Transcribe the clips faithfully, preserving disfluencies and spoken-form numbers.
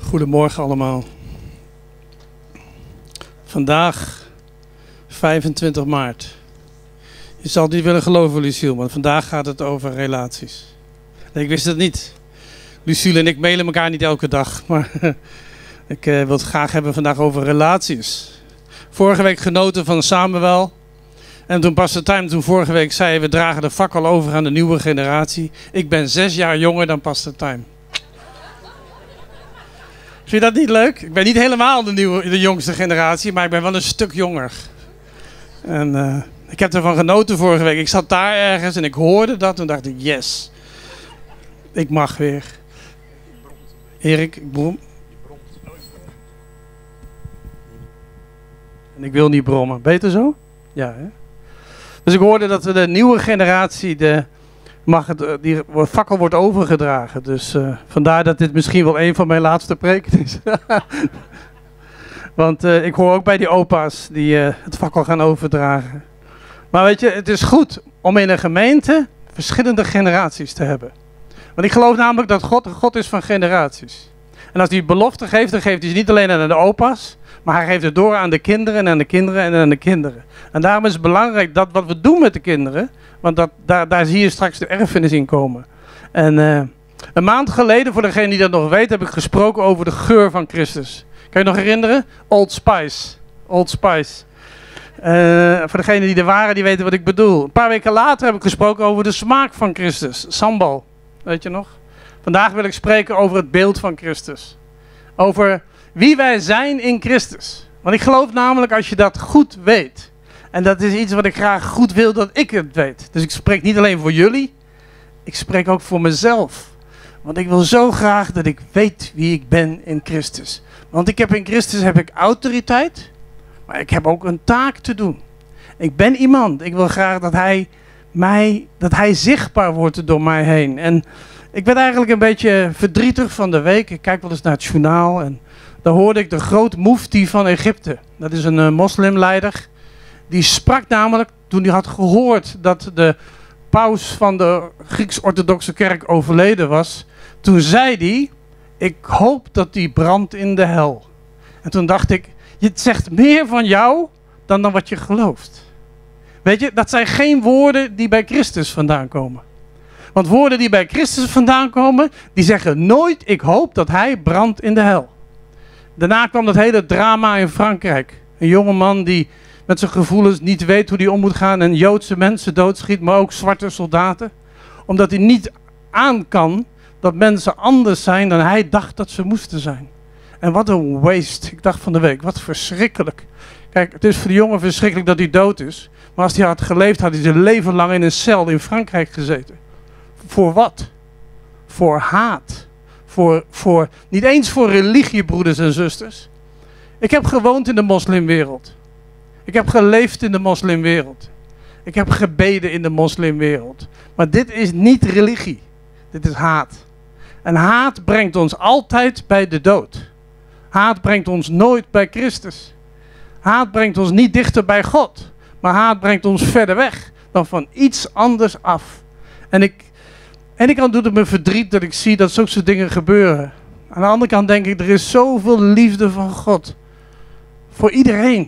Goedemorgen allemaal. Vandaag, vijfentwintig maart. Je zal het niet willen geloven, Lucille, maar vandaag gaat het over relaties. Nee, ik wist het niet. Lucille en ik mailen elkaar niet elke dag, maar ik uh, wil het graag hebben vandaag over relaties. Vorige week genoten van Samuel. En toen Pastor Time toen vorige week zei, we dragen de fakkel over aan de nieuwe generatie. Ik ben zes jaar jonger dan Pastor Time. Vind je dat niet leuk? Ik ben niet helemaal de, nieuwe, de jongste generatie, maar ik ben wel een stuk jonger. En uh, ik heb ervan genoten vorige week. Ik zat daar ergens en ik hoorde dat en dacht ik, yes. Ik mag weer. Erik, ik brom. En ik wil niet brommen. Beter zo? Ja, hè? Dus ik hoorde dat de nieuwe generatie, de, mag het, die fakkel wordt overgedragen. Dus uh, vandaar dat dit misschien wel een van mijn laatste preken is. Want uh, ik hoor ook bij die opa's die uh, het fakkel gaan overdragen. Maar weet je, het is goed om in een gemeente verschillende generaties te hebben. Want ik geloof namelijk dat God een God is van generaties. En als hij belofte geeft, dan geeft hij ze niet alleen aan de opa's, maar hij geeft het door aan de kinderen en aan de kinderen en aan de kinderen. En daarom is het belangrijk dat wat we doen met de kinderen, want dat, daar, daar zie je straks de erfenis in komen. En uh, een maand geleden, voor degene die dat nog weet, heb ik gesproken over de geur van Christus. Kan je nog herinneren? Old Spice. Old Spice. Uh, voor degenen die er waren, die weten wat ik bedoel. Een paar weken later heb ik gesproken over de smaak van Christus. Sambal. Weet je nog? Vandaag wil ik spreken over het beeld van Christus. Over wie wij zijn in Christus. Want ik geloof namelijk als je dat goed weet. En dat is iets wat ik graag goed wil dat ik het weet. Dus ik spreek niet alleen voor jullie. Ik spreek ook voor mezelf. Want ik wil zo graag dat ik weet wie ik ben in Christus. Want ik heb in Christus heb ik autoriteit. Maar ik heb ook een taak te doen. Ik ben iemand. Ik wil graag dat hij, mij, dat hij zichtbaar wordt door mij heen. En ik werd eigenlijk een beetje verdrietig van de week. Ik kijk wel eens naar het journaal. En daar hoorde ik de groot mufti van Egypte. Dat is een uh, moslimleider. Die sprak namelijk toen hij had gehoord dat de paus van de Grieks-orthodoxe kerk overleden was. Toen zei hij, ik hoop dat die brandt in de hel. En toen dacht ik, het zegt meer van jou dan dan wat je gelooft. Weet je, dat zijn geen woorden die bij Christus vandaan komen. Want woorden die bij Christus vandaan komen, die zeggen nooit, ik hoop dat hij brandt in de hel. Daarna kwam dat hele drama in Frankrijk. Een jongeman die met zijn gevoelens niet weet hoe hij om moet gaan en Joodse mensen doodschiet, maar ook zwarte soldaten. Omdat hij niet aan kan dat mensen anders zijn dan hij dacht dat ze moesten zijn. En wat een waste. Ik dacht van de week, wat verschrikkelijk. Kijk, het is voor de jongen verschrikkelijk dat hij dood is. Maar als hij had geleefd, had hij zijn leven lang in een cel in Frankrijk gezeten. Voor wat? Voor haat. Voor, voor, niet eens voor religie, broeders en zusters. Ik heb gewoond in de moslimwereld. Ik heb geleefd in de moslimwereld. Ik heb gebeden in de moslimwereld. Maar dit is niet religie. Dit is haat. En haat brengt ons altijd bij de dood. Haat brengt ons nooit bij Christus. Haat brengt ons niet dichter bij God. Maar haat brengt ons verder weg dan van iets anders af. En ik, en ik kan doet het me verdriet dat ik zie dat zulke soort dingen gebeuren. Aan de andere kant denk ik, er is zoveel liefde van God. Voor iedereen.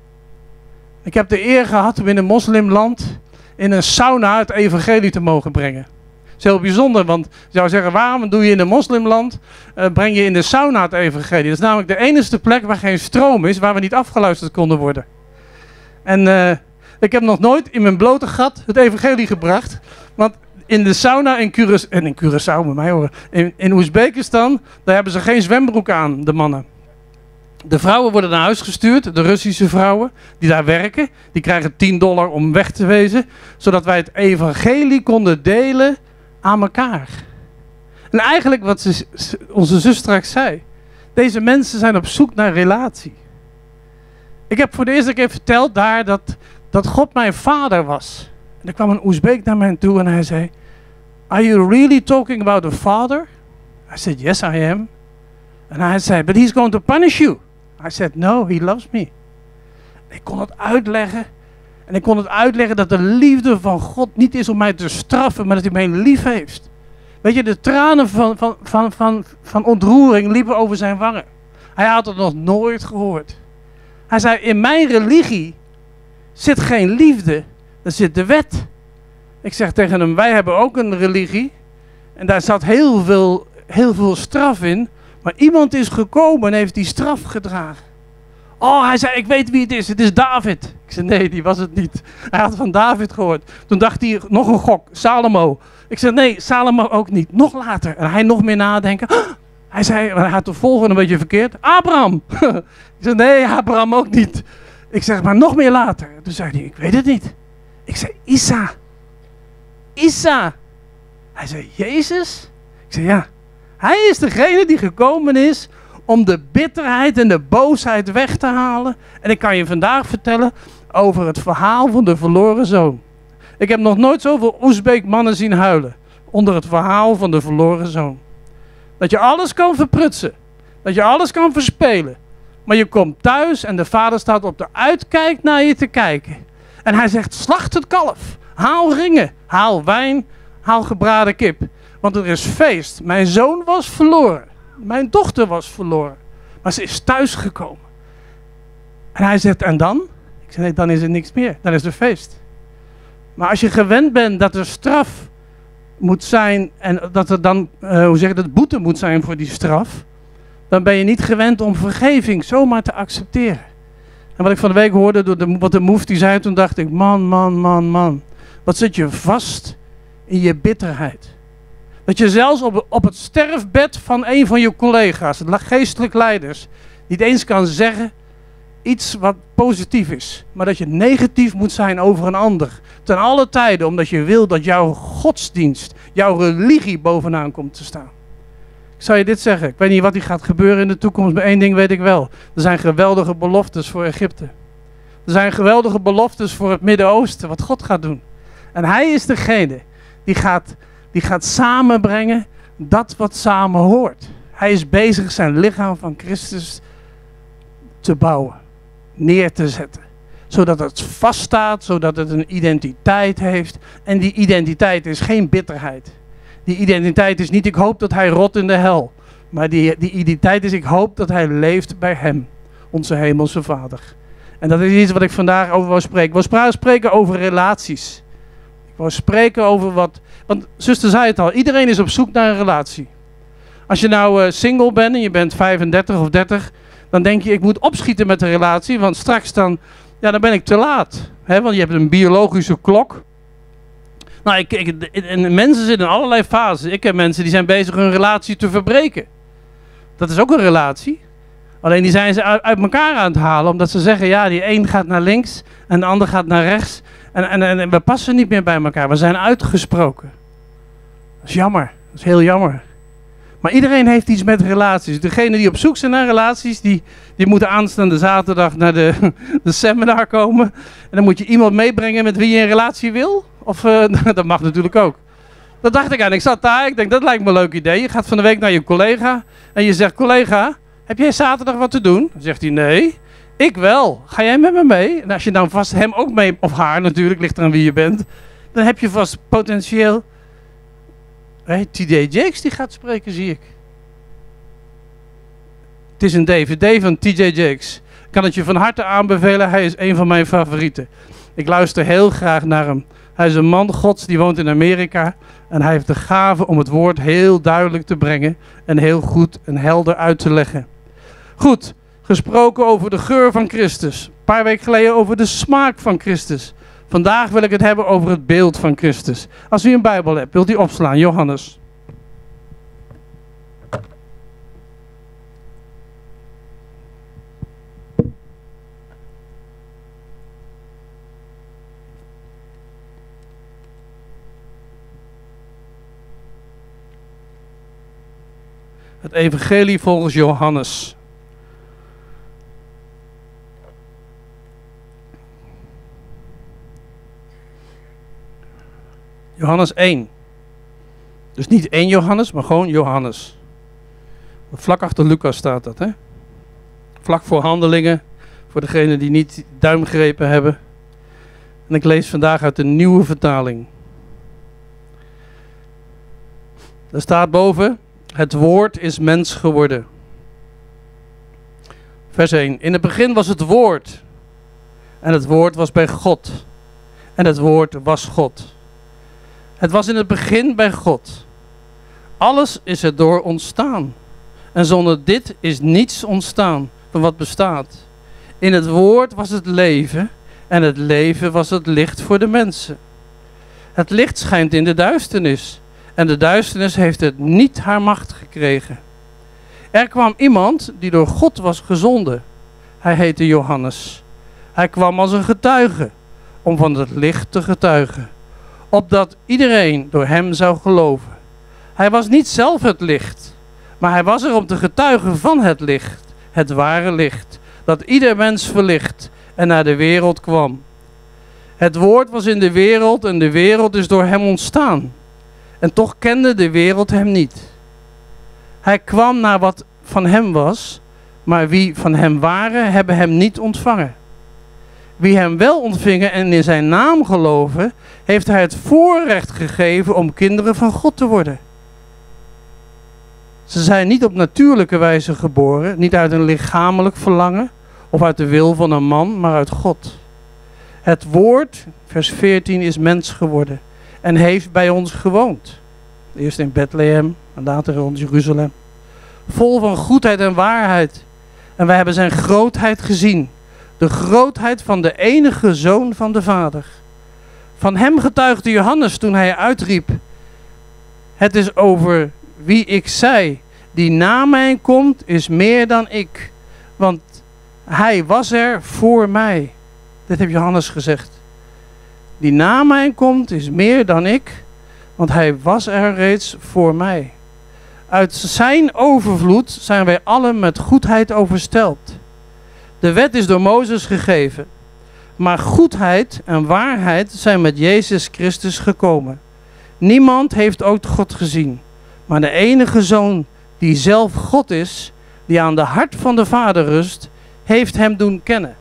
Ik heb de eer gehad om in een moslimland in een sauna het evangelie te mogen brengen. Dat is heel bijzonder, want je zou zeggen, waarom doe je in een moslimland, uh, breng je in de sauna het evangelie? Dat is namelijk de enige plek waar geen stroom is, waar we niet afgeluisterd konden worden. En uh, ik heb nog nooit in mijn blote gat het evangelie gebracht, want in de sauna in Curaçao, en in Curaçao met mij horen, in, in Oezbekistan, daar hebben ze geen zwembroek aan, de mannen. De vrouwen worden naar huis gestuurd, de Russische vrouwen die daar werken, die krijgen tien dollar om weg te wezen, zodat wij het evangelie konden delen aan elkaar. En eigenlijk wat ze, onze zus straks zei, deze mensen zijn op zoek naar relatie. Ik heb voor de eerste keer verteld daar dat, dat God mijn vader was. En er kwam een Oezbeek naar mij toe en hij zei, are you really talking about a father? I said, yes I am. En hij zei, but he's going to punish you. I said, no, he loves me. En ik kon het uitleggen. En ik kon het uitleggen dat de liefde van God niet is om mij te straffen, maar dat hij mij lief heeft. Weet je, de tranen van, van, van, van, van ontroering liepen over zijn wangen. Hij had het nog nooit gehoord. Hij zei, in mijn religie zit geen liefde, er zit de wet. Ik zeg tegen hem, wij hebben ook een religie. En daar zat heel veel, heel veel straf in. Maar iemand is gekomen en heeft die straf gedragen. Oh, hij zei, ik weet wie het is. Het is David. Ik zei, nee, die was het niet. Hij had van David gehoord. Toen dacht hij, nog een gok, Salomo. Ik zei, nee, Salomo ook niet. Nog later. En hij nog meer nadenken. Oh, hij zei, hij had de volgende een beetje verkeerd. Abraham. Ik zei, nee, Abraham ook niet. Ik zeg, maar nog meer later. Toen zei hij, ik weet het niet. Ik zei, Isa. Isa. Hij zei, Jezus? Ik zei, ja. Hij is degene die gekomen is om de bitterheid en de boosheid weg te halen. En ik kan je vandaag vertellen over het verhaal van de verloren zoon. Ik heb nog nooit zoveel Oezbeek mannen zien huilen onder het verhaal van de verloren zoon. Dat je alles kan verprutsen. Dat je alles kan verspelen. Maar je komt thuis en de vader staat op de uitkijk naar je te kijken. En hij zegt, slacht het kalf. Haal ringen. Haal wijn. Haal gebraden kip. Want er is feest. Mijn zoon was verloren. Mijn dochter was verloren. Maar ze is thuisgekomen. En hij zegt, en dan? Ik zeg, nee, dan is er niks meer. Dan is er feest. Maar als je gewend bent dat er straf moet zijn. En dat er dan, uh, hoe zeg je dat, boete moet zijn voor die straf. Dan ben je niet gewend om vergeving zomaar te accepteren. En wat ik van de week hoorde, door de, wat de mufti zei, toen dacht ik, man, man, man, man. Wat zit je vast in je bitterheid. Dat je zelfs op, op het sterfbed van een van je collega's, geestelijk leiders, niet eens kan zeggen iets wat positief is. Maar dat je negatief moet zijn over een ander. Ten alle tijden, omdat je wil dat jouw godsdienst, jouw religie bovenaan komt te staan. Ik zal je dit zeggen, ik weet niet wat er gaat gebeuren in de toekomst, maar één ding weet ik wel. Er zijn geweldige beloftes voor Egypte. Er zijn geweldige beloftes voor het Midden-Oosten, wat God gaat doen. En hij is degene die gaat, die gaat samenbrengen dat wat samen hoort. Hij is bezig zijn lichaam van Christus te bouwen, neer te zetten. Zodat het vaststaat, zodat het een identiteit heeft. En die identiteit is geen bitterheid. Die identiteit is niet, ik hoop dat hij rot in de hel. Maar die, die identiteit is, ik hoop dat hij leeft bij hem, onze hemelse Vader. En dat is iets wat ik vandaag over wil spreken. Ik wil spreken over relaties. Ik wil spreken over wat... Want zuster zei het al, iedereen is op zoek naar een relatie. Als je nou uh, single bent en je bent vijfendertig of dertig... dan denk je, ik moet opschieten met de relatie, want straks dan... Ja, dan ben ik te laat. Hè? Want je hebt een biologische klok. Nou, ik, ik, en mensen zitten in allerlei fases. Ik heb mensen die zijn bezig hun relatie te verbreken. Dat is ook een relatie. Alleen die zijn ze uit, uit elkaar aan het halen. Omdat ze zeggen, ja, die een gaat naar links en de ander gaat naar rechts. En, en, en we passen niet meer bij elkaar. We zijn uitgesproken. Dat is jammer. Dat is heel jammer. Maar iedereen heeft iets met relaties. Degenen die op zoek zijn naar relaties, die, die moeten aanstaande zaterdag naar de, de seminar komen. En dan moet je iemand meebrengen met wie je een relatie wil. Of, uh, dat mag natuurlijk ook. Dat dacht ik aan. Ik zat daar, ik denk, dat lijkt me een leuk idee. Je gaat van de week naar je collega en je zegt, collega, heb jij zaterdag wat te doen? Dan zegt hij, nee. Ik wel. Ga jij met me mee? En als je dan vast hem ook mee, of haar natuurlijk, ligt eraan wie je bent. Dan heb je vast potentieel... Hey, T J Jakes die gaat spreken, zie ik. Het is een D V D van T J Jakes. Ik kan het je van harte aanbevelen. Hij is een van mijn favorieten. Ik luister heel graag naar hem. Hij is een man Gods, die woont in Amerika. En hij heeft de gave om het woord heel duidelijk te brengen. En heel goed en helder uit te leggen. Goed, gesproken over de geur van Christus. Een paar weken geleden over de smaak van Christus. Vandaag wil ik het hebben over het beeld van Christus. Als u een Bijbel hebt, wilt u opslaan, Johannes. Het evangelie volgens Johannes. Johannes één. Dus niet één Johannes, maar gewoon Johannes. Vlak achter Lucas staat dat, hè? Vlak voor Handelingen, voor degenen die niet duimgrepen hebben. En ik lees vandaag uit de nieuwe vertaling. Er staat boven, het woord is mens geworden. Vers één. In het begin was het woord. En het woord was bij God. En het woord was God. Het was in het begin bij God. Alles is er door ontstaan. En zonder dit is niets ontstaan van wat bestaat. In het woord was het leven. En het leven was het licht voor de mensen. Het licht schijnt in de duisternis. En de duisternis heeft het niet haar macht gekregen. Er kwam iemand die door God was gezonden. Hij heette Johannes. Hij kwam als een getuige, om van het licht te getuigen. Opdat iedereen door hem zou geloven. Hij was niet zelf het licht, maar hij was er om te getuigen van het licht. Het ware licht, dat ieder mens verlicht en naar de wereld kwam. Het woord was in de wereld en de wereld is door hem ontstaan. En toch kende de wereld hem niet. Hij kwam naar wat van hem was, maar wie van hem waren, hebben hem niet ontvangen. Wie hem wel ontvingen en in zijn naam geloven, heeft hij het voorrecht gegeven om kinderen van God te worden. Ze zijn niet op natuurlijke wijze geboren, niet uit een lichamelijk verlangen of uit de wil van een man, maar uit God. Het woord, vers veertien, is mens geworden en heeft bij ons gewoond. Eerst in Bethlehem en later rond Jeruzalem. Vol van goedheid en waarheid. En wij hebben zijn grootheid gezien. De grootheid van de enige Zoon van de Vader. Van hem getuigde Johannes toen hij uitriep. Het is over wie ik zei. Die na mij komt is meer dan ik. Want hij was er voor mij. Dit heeft Johannes gezegd. Die na mij komt is meer dan ik. Want hij was er reeds voor mij. Uit zijn overvloed zijn wij allen met goedheid overstelpt. De wet is door Mozes gegeven. Maar goedheid en waarheid zijn met Jezus Christus gekomen. Niemand heeft ook God gezien. Maar de enige Zoon die zelf God is, die aan de hart van de Vader rust, heeft hem doen kennen.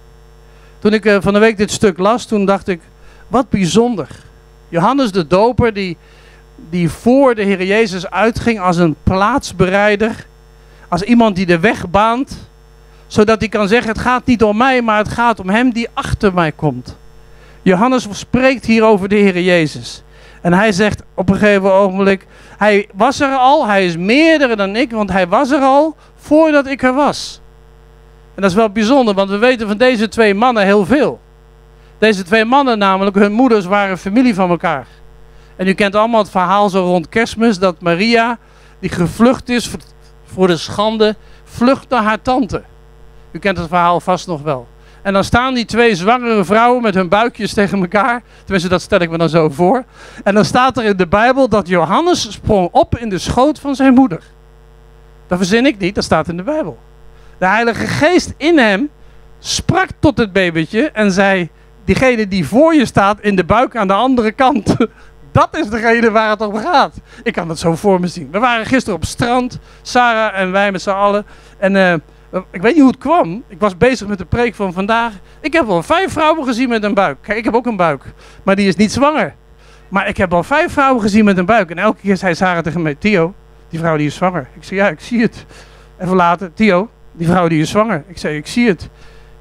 Toen ik uh, van de week dit stuk las, toen dacht ik, wat bijzonder. Johannes de Doper, die, die voor de Heer Jezus uitging als een plaatsbereider. Als iemand die de weg baant. Zodat hij kan zeggen, het gaat niet om mij, maar het gaat om hem die achter mij komt. Johannes spreekt hier over de Heer Jezus. En hij zegt op een gegeven ogenblik, hij was er al, hij is meerdere dan ik, want hij was er al voordat ik er was. En dat is wel bijzonder, want we weten van deze twee mannen heel veel. Deze twee mannen namelijk, hun moeders waren familie van elkaar. En u kent allemaal het verhaal zo rond Kerstmis, dat Maria, die gevlucht is voor de schande, vlucht naar haar tante. U kent het verhaal vast nog wel. En dan staan die twee zwangere vrouwen met hun buikjes tegen elkaar. Tenminste, dat stel ik me dan zo voor. En dan staat er in de Bijbel dat Johannes sprong op in de schoot van zijn moeder. Dat verzin ik niet, dat staat in de Bijbel. De Heilige Geest in hem sprak tot het babytje en zei, diegene die voor je staat in de buik aan de andere kant, dat is degene waar het om gaat. Ik kan het zo voor me zien. We waren gisteren op het strand, Sarah en wij met z'n allen. En uh, ik weet niet hoe het kwam. Ik was bezig met de preek van vandaag. Ik heb al vijf vrouwen gezien met een buik. Kijk, ik heb ook een buik. Maar die is niet zwanger. Maar ik heb al vijf vrouwen gezien met een buik. En elke keer zei Sarah tegen mij, Theo, die vrouw die is zwanger. Ik zei, ja, ik zie het. Even later, Theo, die vrouw die is zwanger. Ik zei, ik zie het.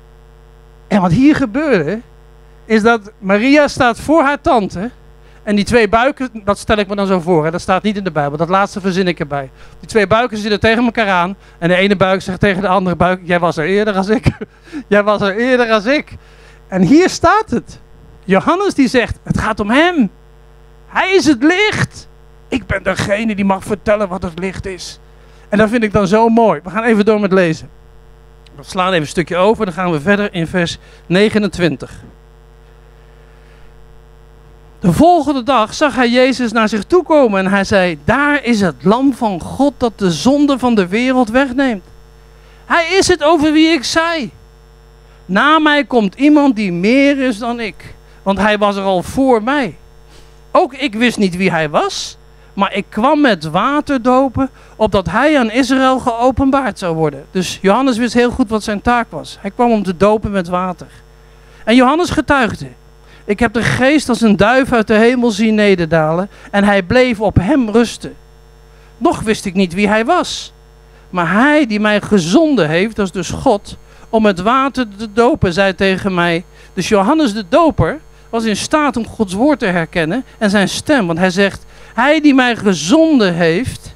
En wat hier gebeurde, is dat Maria staat voor haar tante. En die twee buiken, dat stel ik me dan zo voor. Hè? Dat staat niet in de Bijbel. Dat laatste verzin ik erbij. Die twee buiken zitten tegen elkaar aan. En de ene buik zegt tegen de andere buik, jij was er eerder als ik. Jij was er eerder als ik. En hier staat het. Johannes die zegt, het gaat om hem. Hij is het licht. Ik ben degene die mag vertellen wat het licht is. En dat vind ik dan zo mooi. We gaan even door met lezen. We slaan even een stukje over. Dan gaan we verder in vers negenentwintig. De volgende dag zag hij Jezus naar zich toe komen en hij zei, daar is het lam van God dat de zonde van de wereld wegneemt. Hij is het over wie ik zei. Na mij komt iemand die meer is dan ik, want hij was er al voor mij. Ook ik wist niet wie hij was, maar ik kwam met water dopen, opdat hij aan Israël geopenbaard zou worden. Dus Johannes wist heel goed wat zijn taak was. Hij kwam om te dopen met water. En Johannes getuigde. Ik heb de geest als een duif uit de hemel zien nederdalen en hij bleef op hem rusten. Nog wist ik niet wie hij was. Maar hij die mij gezonden heeft, dat is dus God, om het water te dopen, zei tegen mij. Dus Johannes de Doper was in staat om Gods woord te herkennen en zijn stem. Want hij zegt, hij die mij gezonden heeft,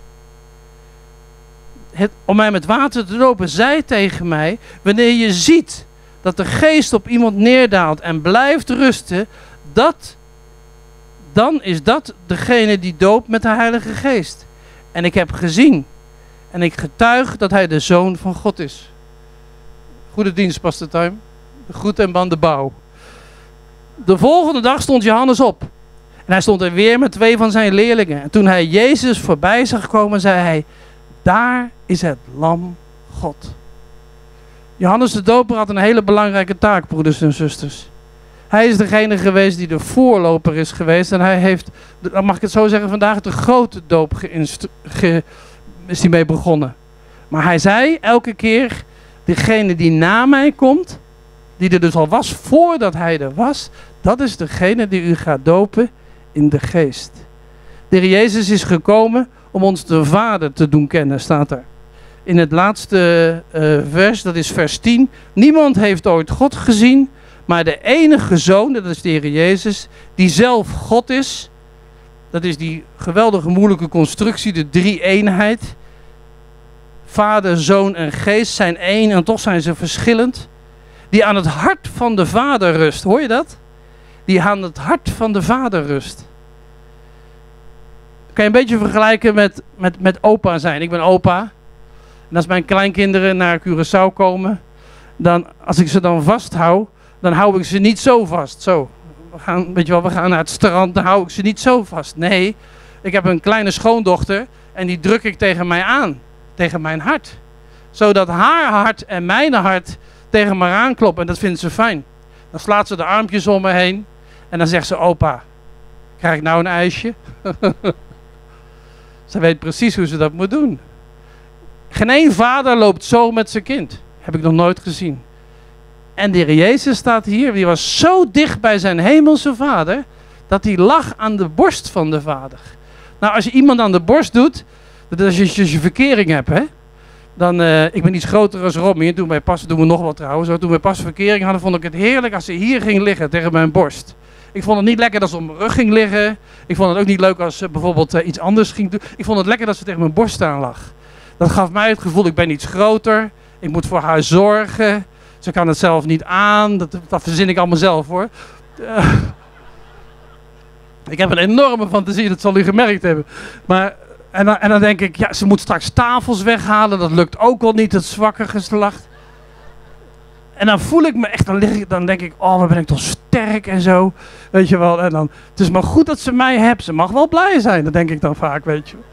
het, om mij met water te dopen, zei tegen mij, wanneer je ziet dat de geest op iemand neerdaalt en blijft rusten, dat, dan is dat degene die doopt met de Heilige Geest. En ik heb gezien en ik getuig dat hij de Zoon van God is. Goede dienst, Pastor Time. De groet en ban de bouw. De volgende dag stond Johannes op. En hij stond er weer met twee van zijn leerlingen. En toen hij Jezus voorbij zag komen, zei hij, daar is het lam God. Johannes de Doper had een hele belangrijke taak, broeders en zusters. Hij is degene geweest die de voorloper is geweest. En hij heeft, dan mag ik het zo zeggen, vandaag de grote doop ge, is hij mee begonnen. Maar hij zei elke keer, degene die na mij komt, die er dus al was voordat hij er was, dat is degene die u gaat dopen in de geest. De Heer Jezus is gekomen om ons de Vader te doen kennen, staat er. In het laatste uh, vers, dat is vers tien. Niemand heeft ooit God gezien, maar de enige Zoon, dat is de Heer Jezus, die zelf God is. Dat is die geweldige moeilijke constructie, de drie-eenheid. Vader, Zoon en Geest zijn één en toch zijn ze verschillend. Die aan het hart van de Vader rust. Hoor je dat? Die aan het hart van de Vader rust. Kan je een beetje vergelijken met, met, met opa zijn. Ik ben opa. En als mijn kleinkinderen naar Curaçao komen, dan, als ik ze dan vasthoud, dan hou ik ze niet zo vast. Zo. We gaan, weet je wel, we gaan naar het strand, dan hou ik ze niet zo vast. Nee, ik heb een kleine schoondochter en die druk ik tegen mij aan. Tegen mijn hart. Zodat haar hart en mijn hart tegen me aankloppen. En dat vindt ze fijn. Dan slaat ze de armpjes om me heen. En dan zegt ze, opa, krijg ik nou een ijsje? Ze weet precies hoe ze dat moet doen. Geen één vader loopt zo met zijn kind. Heb ik nog nooit gezien. En de Heer Jezus staat hier. Die was zo dicht bij zijn hemelse vader, dat hij lag aan de borst van de vader. Nou, als je iemand aan de borst doet, dat is als je, als je verkering hebt, hè. Dan, uh, ik ben iets groter als Robbie. Toen wij pas, doen we nog wat trouwens. Toen wij pas verkering hadden, vond ik het heerlijk als ze hier ging liggen tegen mijn borst. Ik vond het niet lekker dat ze op mijn rug ging liggen. Ik vond het ook niet leuk als ze bijvoorbeeld uh, iets anders ging doen. Ik vond het lekker dat ze tegen mijn borst aan lag. Dat gaf mij het gevoel, ik ben iets groter. Ik moet voor haar zorgen. Ze kan het zelf niet aan. Dat, dat verzin ik allemaal zelf hoor. Uh, ik heb een enorme fantasie, dat zal u gemerkt hebben. Maar... En dan, en dan denk ik, ja, ze moet straks tafels weghalen. Dat lukt ook al niet, het zwakke geslacht. En dan voel ik me echt, dan, lig ik, dan denk ik, oh, wat ben ik toch sterk en zo. Weet je wel, en dan, het is maar goed dat ze mij heeft. Ze mag wel blij zijn, dat denk ik dan vaak, weet je.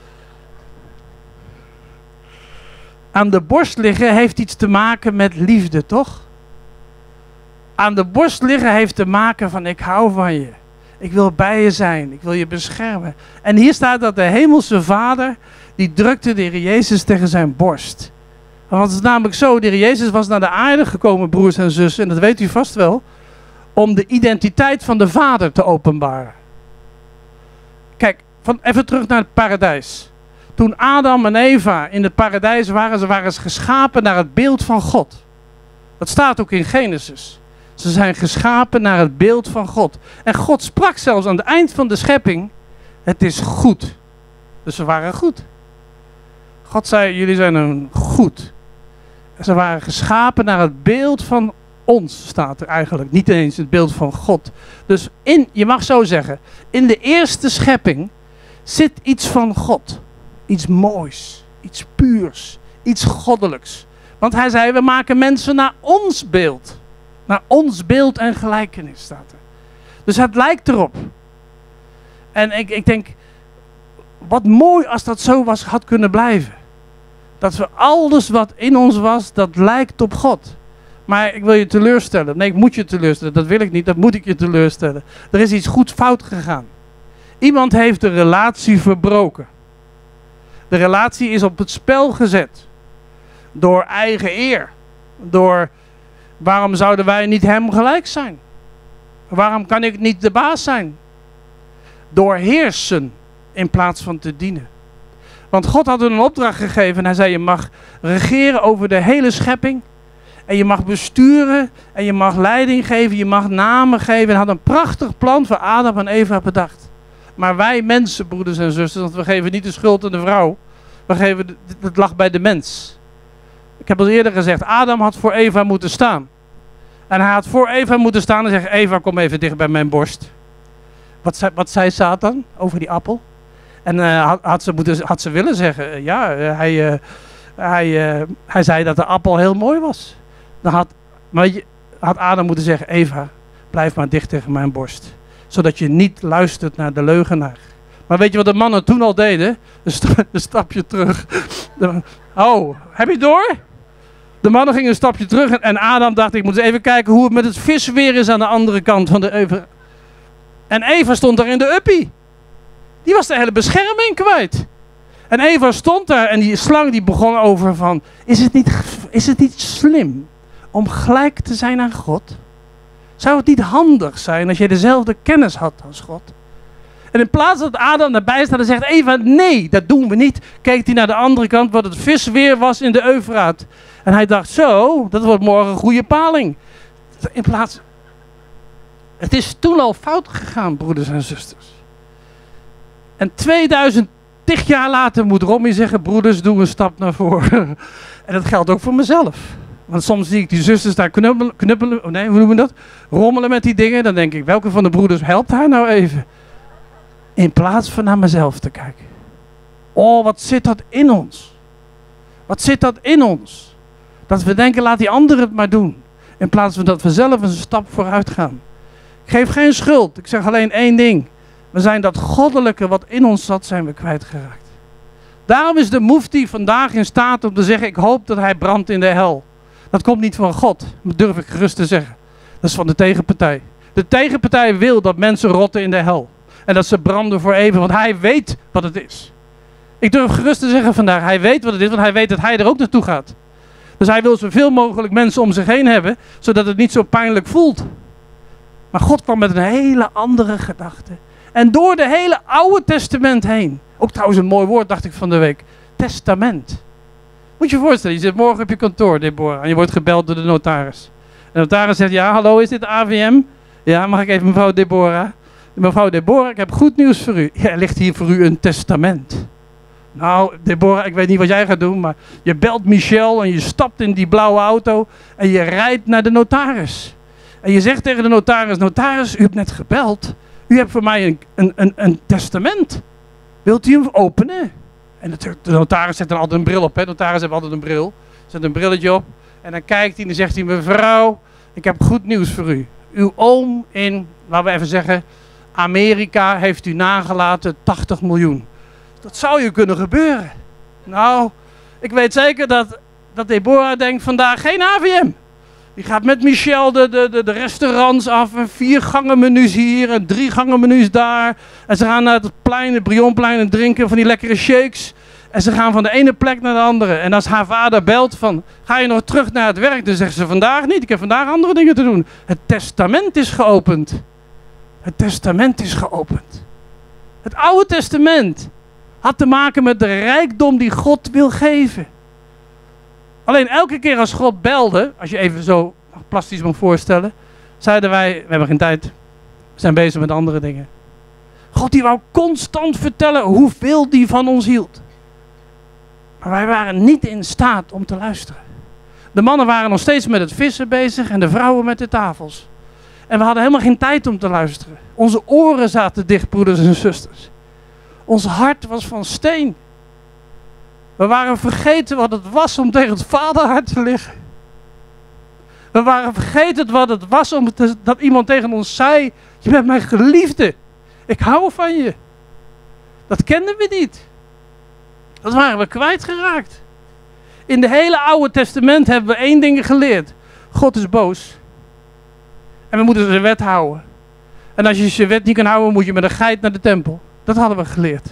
Aan de borst liggen heeft iets te maken met liefde, toch? Aan de borst liggen heeft te maken van, ik hou van je. Ik wil bij je zijn. Ik wil je beschermen. En hier staat dat de hemelse Vader, die drukte de Heer Jezus tegen zijn borst. Want het is namelijk zo, de Heer Jezus was naar de aarde gekomen, broers en zussen, en dat weet u vast wel, om de identiteit van de Vader te openbaren. Kijk, van, even terug naar het paradijs. Toen Adam en Eva in het paradijs waren, ze waren geschapen naar het beeld van God. Dat staat ook in Genesis. Ze zijn geschapen naar het beeld van God. En God sprak zelfs aan het eind van de schepping, het is goed. Dus ze waren goed. God zei, jullie zijn een goed. Ze waren geschapen naar het beeld van ons, staat er eigenlijk. Niet eens het beeld van God. Dus in, je mag zo zeggen, in de eerste schepping zit iets van God. Iets moois, iets puurs, iets goddelijks. Want hij zei, we maken mensen naar ons beeld. Naar ons beeld en gelijkenis staat er. Dus het lijkt erop. En ik, ik denk, wat mooi als dat zo was, had kunnen blijven. Dat we alles wat in ons was, dat lijkt op God. Maar ik wil je teleurstellen. Nee, ik moet je teleurstellen. Dat wil ik niet, dat moet ik je teleurstellen. Er is iets goed fout gegaan. Iemand heeft de relatie verbroken. De relatie is op het spel gezet. Door eigen eer. Door... Waarom zouden wij niet hem gelijk zijn? Waarom kan ik niet de baas zijn? Door heersen in plaats van te dienen. Want God had hun een opdracht gegeven en hij zei, je mag regeren over de hele schepping. En je mag besturen en je mag leiding geven, je mag namen geven. En had een prachtig plan voor Adam en Eva bedacht. Maar wij mensen, broeders en zusters, want we geven niet de schuld aan de vrouw. We geven, de, het lag bij de mens. Ik heb al eerder gezegd, Adam had voor Eva moeten staan. En hij had voor Eva moeten staan en zeggen, Eva, kom even dicht bij mijn borst. Wat zei, wat zei Satan over die appel? En uh, had, had, ze moeten, had ze willen zeggen, uh, ja, uh, hij, uh, hij, uh, hij zei dat de appel heel mooi was. Dan had, maar je, had Adam moeten zeggen, Eva, blijf maar dicht tegen mijn borst. Zodat je niet luistert naar de leugenaar. Maar weet je wat de mannen toen al deden? Een, sta, een stapje terug. De, oh, heb je door? De mannen gingen een stapje terug en, en Adam dacht, ik moet eens even kijken hoe het met het visweer is aan de andere kant van de Eva. En Eva stond daar in de uppie. Die was de hele bescherming kwijt. En Eva stond daar en die slang die begon over van, is het niet, is het niet slim om gelijk te zijn aan God? Zou het niet handig zijn als je dezelfde kennis had als God? En in plaats dat Adam daarbij staat en zegt, Eva, nee, dat doen we niet, keek hij naar de andere kant, wat het visweer was in de Eufraat. En hij dacht, zo, dat wordt morgen een goede paling. In plaats... Het is toen al fout gegaan, broeders en zusters. En tweeduizend jaar later moet Romy zeggen, broeders, doe een stap naar voren. En dat geldt ook voor mezelf. Want soms zie ik die zusters daar knuppelen, knuppelen, oh nee, hoe noemen we dat? Rommelen met die dingen. Dan denk ik, welke van de broeders helpt haar nou even? In plaats van naar mezelf te kijken. Oh, wat zit dat in ons? Wat zit dat in ons? Dat we denken, laat die ander het maar doen. In plaats van dat we zelf een stap vooruit gaan. Ik geef geen schuld. Ik zeg alleen één ding. We zijn dat goddelijke wat in ons zat, zijn we kwijtgeraakt. Daarom is de mufti vandaag in staat om te zeggen, ik hoop dat hij brandt in de hel. Dat komt niet van God, dat durf ik gerust te zeggen. Dat is van de tegenpartij. De tegenpartij wil dat mensen rotten in de hel. En dat ze branden voor even, want hij weet wat het is. Ik durf gerust te zeggen vandaag, hij weet wat het is, want hij weet dat hij er ook naartoe gaat. Dus hij wil zoveel mogelijk mensen om zich heen hebben, zodat het niet zo pijnlijk voelt. Maar God kwam met een hele andere gedachte. En door de hele Oude Testament heen. Ook trouwens een mooi woord, dacht ik van de week. Testament. Moet je je voorstellen, je zit morgen op je kantoor, Deborah. En je wordt gebeld door de notaris. En de notaris zegt, ja, hallo, is dit de A V M? Ja, mag ik even mevrouw Deborah? Mevrouw Deborah, ik heb goed nieuws voor u. Ja, er ligt hier voor u een testament. Nou, Deborah, ik weet niet wat jij gaat doen, maar je belt Michel en je stapt in die blauwe auto en je rijdt naar de notaris. En je zegt tegen de notaris, notaris, u hebt net gebeld. U hebt voor mij een, een, een, een testament. Wilt u hem openen? En de, de notaris zet dan altijd een bril op. Hè? De notaris heeft altijd een bril. Zet een brilletje op. En dan kijkt hij en dan zegt hij, mevrouw, ik heb goed nieuws voor u. Uw oom in, laten we even zeggen, Amerika heeft u nagelaten tachtig miljoen. Dat zou je kunnen gebeuren. Nou, ik weet zeker dat, dat Deborah denkt, vandaag geen A V M. Die gaat met Michel de, de, de, de restaurants af. En vier gangen menus hier en drie gangen menus daar. En ze gaan naar het plein, het Brionplein en drinken van die lekkere shakes. En ze gaan van de ene plek naar de andere. En als haar vader belt van, ga je nog terug naar het werk? Dan zegt ze, vandaag niet. Ik heb vandaag andere dingen te doen. Het testament is geopend. Het testament is geopend. Het Oude Testament had te maken met de rijkdom die God wil geven. Alleen elke keer als God belde, als je even zo plastisch mag voorstellen, zeiden wij, we hebben geen tijd, we zijn bezig met andere dingen. God die wou constant vertellen hoeveel die van ons hield. Maar wij waren niet in staat om te luisteren. De mannen waren nog steeds met het vissen bezig en de vrouwen met de tafels. En we hadden helemaal geen tijd om te luisteren. Onze oren zaten dicht, broeders en zusters. Ons hart was van steen. We waren vergeten wat het was om tegen het vaderhart te liggen. We waren vergeten wat het was om te, dat iemand tegen ons zei, je bent mijn geliefde. Ik hou van je. Dat kenden we niet. Dat waren we kwijtgeraakt. In de hele Oude Testament hebben we één ding geleerd. God is boos. En we moeten zijn wet houden. En als je zijn wet niet kan houden, moet je met een geit naar de tempel. Dat hadden we geleerd.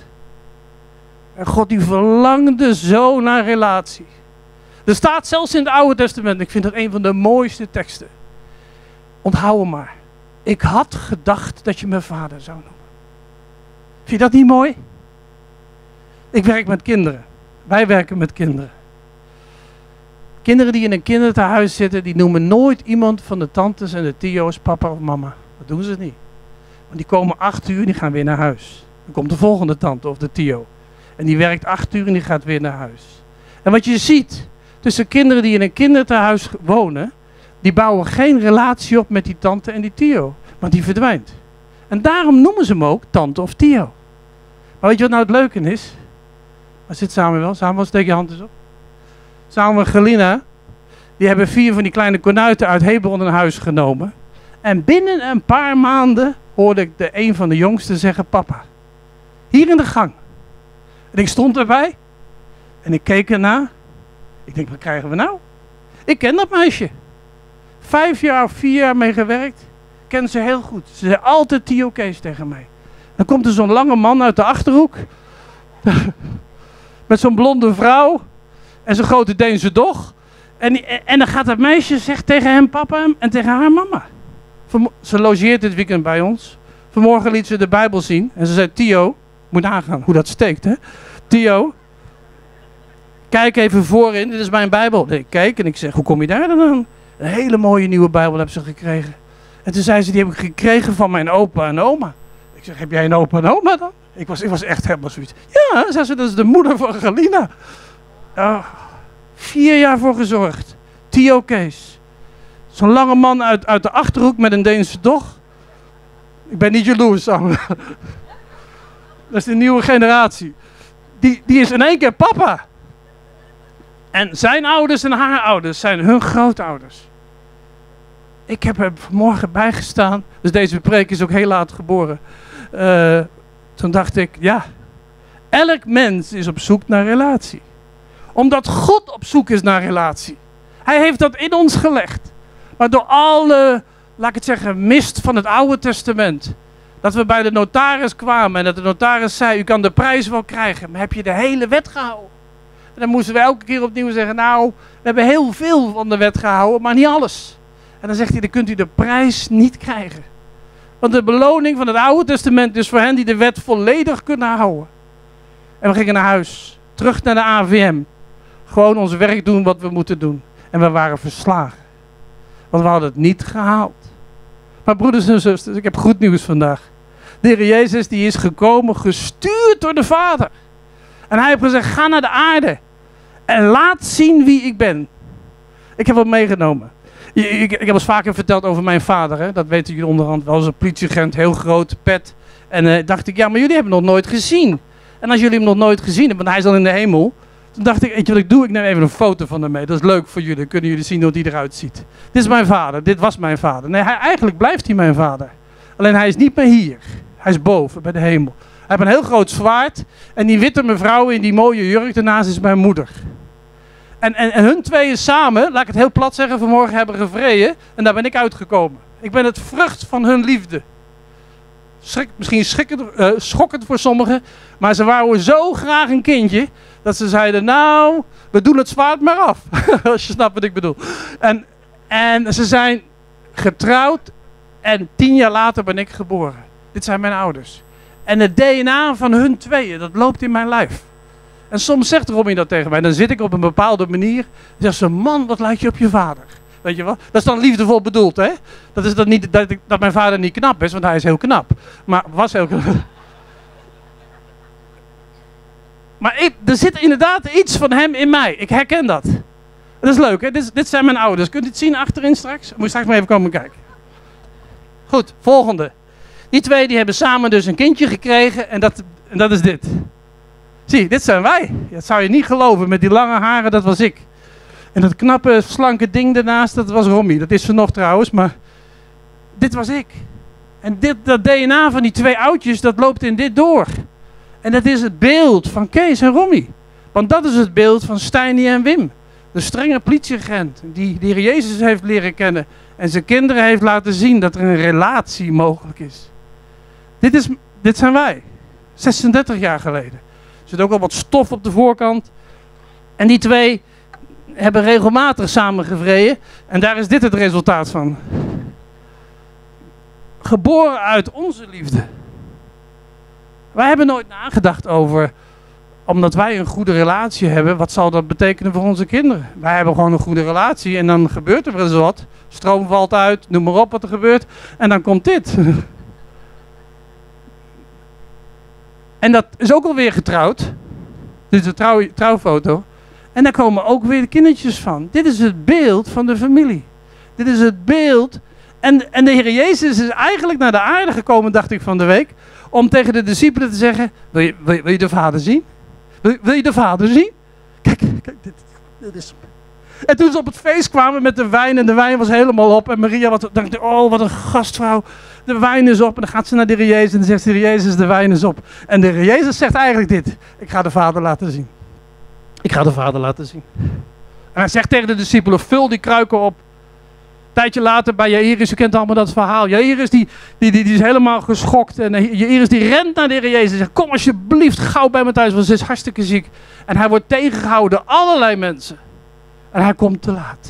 En God die verlangde zo naar relatie. Er staat zelfs in het Oude Testament, ik vind dat een van de mooiste teksten. Onthoud hem maar. Ik had gedacht dat je mijn vader zou noemen. Vind je dat niet mooi? Ik werk met kinderen. Wij werken met kinderen. Kinderen die in een kinderthuis zitten, die noemen nooit iemand van de tantes en de tio's papa of mama. Dat doen ze niet. Want die komen acht uur en die gaan weer naar huis. Dan komt de volgende tante of de tio. En die werkt acht uur en die gaat weer naar huis. En wat je ziet tussen kinderen die in een kinderthuis wonen, die bouwen geen relatie op met die tante en die tio. Want die verdwijnt. En daarom noemen ze hem ook tante of tio. Maar weet je wat nou het leuke is? Waar zit Samuel? Samuel, steek je hand eens op. Samuel en Galina, die hebben vier van die kleine konuiten uit Hebron in huis genomen. En binnen een paar maanden hoorde ik de een van de jongsten zeggen, papa. Hier in de gang. En ik stond erbij. En ik keek ernaar. Ik denk, wat krijgen we nou? Ik ken dat meisje. Vijf jaar of vier jaar mee gewerkt. Ik ken ze heel goed. Ze zei altijd Tio Kees tegen mij. Dan komt er zo'n lange man uit de Achterhoek. Met zo'n blonde vrouw. En zo'n grote Deense dog. En, en dan gaat dat meisje zegt tegen hem papa en tegen haar mama. Ze logeert dit weekend bij ons. Vanmorgen liet ze de Bijbel zien. En ze zei, Tio, moet nagaan hoe dat steekt, hè. Tio, kijk even voorin, dit is mijn Bijbel. Ik kijk en ik zeg, hoe kom je daar dan aan? Een hele mooie nieuwe Bijbel heb ze gekregen. En toen zei ze, die heb ik gekregen van mijn opa en oma. Ik zeg, heb jij een opa en oma dan? Ik was, ik was echt helemaal zoiets. Ja, zei ze, dat is de moeder van Galina. Oh, vier jaar voor gezorgd. Tio Kees. Zo'n lange man uit, uit de Achterhoek met een Deense dog. Ik ben niet jaloers, Samuel. Dat is de nieuwe generatie. Die, die is in één keer papa. En zijn ouders en haar ouders zijn hun grootouders. Ik heb er vanmorgen bijgestaan. Dus deze preek is ook heel laat geboren. Uh, toen dacht ik, ja. Elk mens is op zoek naar relatie. Omdat God op zoek is naar relatie. Hij heeft dat in ons gelegd. Maar door alle, laat ik het zeggen, mist van het Oude Testament. Dat we bij de notaris kwamen en dat de notaris zei, u kan de prijs wel krijgen, maar heb je de hele wet gehouden? En dan moesten we elke keer opnieuw zeggen, nou, we hebben heel veel van de wet gehouden, maar niet alles. En dan zegt hij, dan kunt u de prijs niet krijgen. Want de beloning van het Oude Testament is voor hen die de wet volledig kunnen houden. En we gingen naar huis, terug naar de A V M. Gewoon ons werk doen wat we moeten doen. En we waren verslagen. Want we hadden het niet gehaald. Maar broeders en zusters, ik heb goed nieuws vandaag. De Heer Jezus die is gekomen, gestuurd door de Vader. En hij heeft gezegd, ga naar de aarde. En laat zien wie ik ben. Ik heb wat meegenomen. Ik, ik, ik heb eens vaker verteld over mijn vader. Hè? Dat weten jullie onderhand wel. Als een politieagent, heel groot, pet. En uh, dacht ik, ja, maar jullie hebben hem nog nooit gezien. En als jullie hem nog nooit gezien hebben, want hij is al in de hemel. Toen dacht ik, weet je wat ik doe? Ik neem even een foto van hem mee. Dat is leuk voor jullie. Dan kunnen jullie zien hoe hij eruit ziet. Dit is mijn vader. Dit was mijn vader. Nee, hij, eigenlijk blijft hij mijn vader. Alleen hij is niet meer hier. Hij is boven, bij de hemel. Hij heeft een heel groot zwaard. En die witte mevrouw in die mooie jurk daarnaast is mijn moeder. En, en, en hun tweeën samen, laat ik het heel plat zeggen, vanmorgen hebben gevreden. En daar ben ik uitgekomen. Ik ben het vrucht van hun liefde. Schrik, misschien schrikkend, uh, schokkend voor sommigen. Maar ze waren zo graag een kindje. Dat ze zeiden, nou, we doen het zwaard maar af. Als je snapt wat ik bedoel. En, en ze zijn getrouwd. En tien jaar later ben ik geboren. Dit zijn mijn ouders. En het D N A van hun tweeën, dat loopt in mijn lijf. En soms zegt Robin dat tegen mij. Dan zit ik op een bepaalde manier. Dan zegt ze, man, wat lijkt je op je vader. Weet je wel? Dat is dan liefdevol bedoeld, hè? Dat is dan niet dat, ik, dat mijn vader niet knap is, want hij is heel knap. Maar was heel knap. Maar ik, er zit inderdaad iets van hem in mij. Ik herken dat. Dat is leuk, hè? Dit, dit zijn mijn ouders. Kunt u het zien achterin straks? Moet je straks maar even komen kijken. Goed, volgende. Die twee die hebben samen dus een kindje gekregen en dat, en dat is dit. Zie, dit zijn wij. Dat zou je niet geloven. Met die lange haren, dat was ik. En dat knappe, slanke ding daarnaast, dat was Romy. Dat is ze nog trouwens, maar dit was ik. En dit, dat D N A van die twee oudjes, dat loopt in dit door. En dat is het beeld van Kees en Romy. Want dat is het beeld van Stijnie en Wim. De strenge politieagent die de Heer Jezus heeft leren kennen. En zijn kinderen heeft laten zien dat er een relatie mogelijk is. Dit, is, dit zijn wij. zesendertig jaar geleden. Er zit ook al wat stof op de voorkant. En die twee hebben regelmatig samen gevreden. En daar is dit het resultaat van. Geboren uit onze liefde. Wij hebben nooit nagedacht over Omdat wij een goede relatie hebben, wat zal dat betekenen voor onze kinderen? Wij hebben gewoon een goede relatie en dan gebeurt er wel eens wat. Stroom valt uit, noem maar op wat er gebeurt. En dan komt dit. En dat is ook alweer getrouwd. Dit is een trouw, trouwfoto. En daar komen ook weer de kindertjes van. Dit is het beeld van de familie. Dit is het beeld. En, en de Heer Jezus is eigenlijk naar de aarde gekomen, dacht ik van de week. Om tegen de discipelen te zeggen, wil je, wil je, wil je de Vader zien? Wil, wil je de Vader zien? Kijk, kijk dit, dit is... En toen ze op het feest kwamen met de wijn en de wijn was helemaal op. En Maria wat, dacht, oh wat een gastvrouw. De wijn is op en dan gaat ze naar de Heer Jezus en dan zegt de Heer Jezus, de wijn is op. En de Heer Jezus zegt eigenlijk dit, ik ga de Vader laten zien. Ik ga de Vader laten zien. En hij zegt tegen de discipelen, vul die kruiken op. Een tijdje later bij Jairus, u kent allemaal dat verhaal. Jairus die, die, die, die is helemaal geschokt. En Jairus die rent naar de Heer Jezus en zegt, kom alsjeblieft gauw bij me thuis, want ze is hartstikke ziek. En hij wordt tegengehouden door allerlei mensen. En hij komt te laat.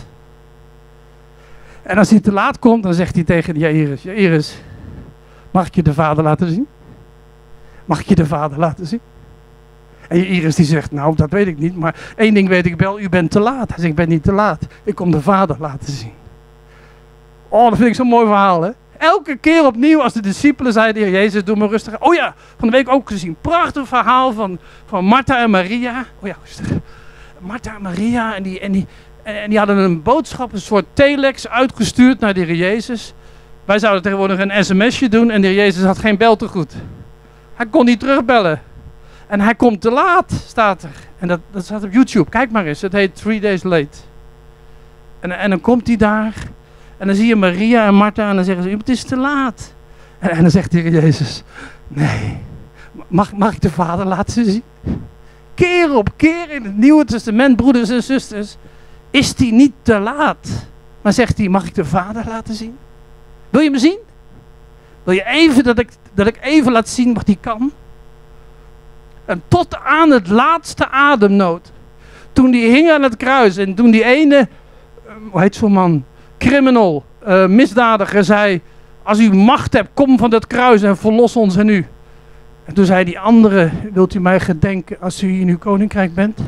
En als hij te laat komt, dan zegt hij tegen Jairus, Jairus, mag ik je de Vader laten zien? Mag ik je de Vader laten zien? En Jairus die zegt, nou dat weet ik niet, maar één ding weet ik wel, u bent te laat. Hij zegt, ik ben niet te laat, ik kom de Vader laten zien. Oh, dat vind ik zo'n mooi verhaal, hè. Elke keer opnieuw als de discipelen zeiden, Heer Jezus, doe me rustig. Oh ja, van de week ook gezien, prachtig verhaal van, van Martha en Maria. Oh ja, rustig. Martha en Maria en die, en, die, en die hadden een boodschap, een soort telex uitgestuurd naar de Heer Jezus. Wij zouden tegenwoordig een sms'je doen en de Heer Jezus had geen beltegoed. Hij kon niet terugbellen. En hij komt te laat, staat er. En dat, dat staat op YouTube. Kijk maar eens. Het heet Three Days Late. En, en dan komt hij daar. En dan zie je Maria en Martha. En dan zeggen ze, het is te laat. En, en dan zegt de Heer Jezus, nee. Mag, mag ik de Vader laten zien? Keer op keer in het Nieuwe Testament, broeders en zusters, is hij niet te laat. Maar zegt hij, mag ik de Vader laten zien? Wil je me zien? Wil je even dat ik, dat ik even laat zien wat hij kan? En tot aan het laatste ademnood. Toen die hing aan het kruis. En toen die ene, uh, hoe heet zo'n man? Criminal, uh, misdadiger zei. Als u macht hebt, kom van dat kruis en verlos ons en u. En toen zei die andere, wilt u mij gedenken als u in uw koninkrijk bent?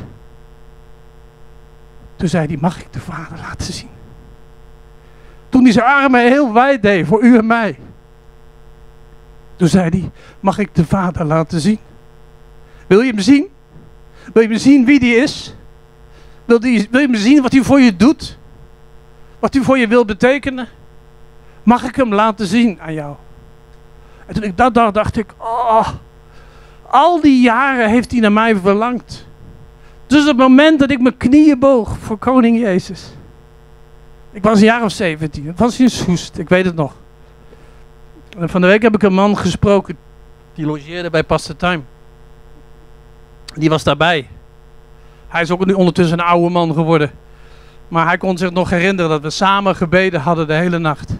Toen zei hij, mag ik de Vader laten zien? Toen hij zijn armen heel wijd deed voor u en mij. Toen zei hij, mag ik de Vader laten zien? Wil je hem zien? Wil je me zien wie die is? Wil, die, wil je me zien wat hij voor je doet? Wat hij voor je wil betekenen? Mag ik hem laten zien aan jou? En toen ik dat dacht, dacht ik, oh, al die jaren heeft hij naar mij verlangd. Dus op het moment dat ik mijn knieën boog voor koning Jezus. Ik was een jaar of zeventien, het was in Soest, ik weet het nog. En van de week heb ik een man gesproken, die logeerde bij Pastor Time. Die was daarbij. Hij is ook nu ondertussen een oude man geworden. Maar hij kon zich nog herinneren dat we samen gebeden hadden de hele nacht.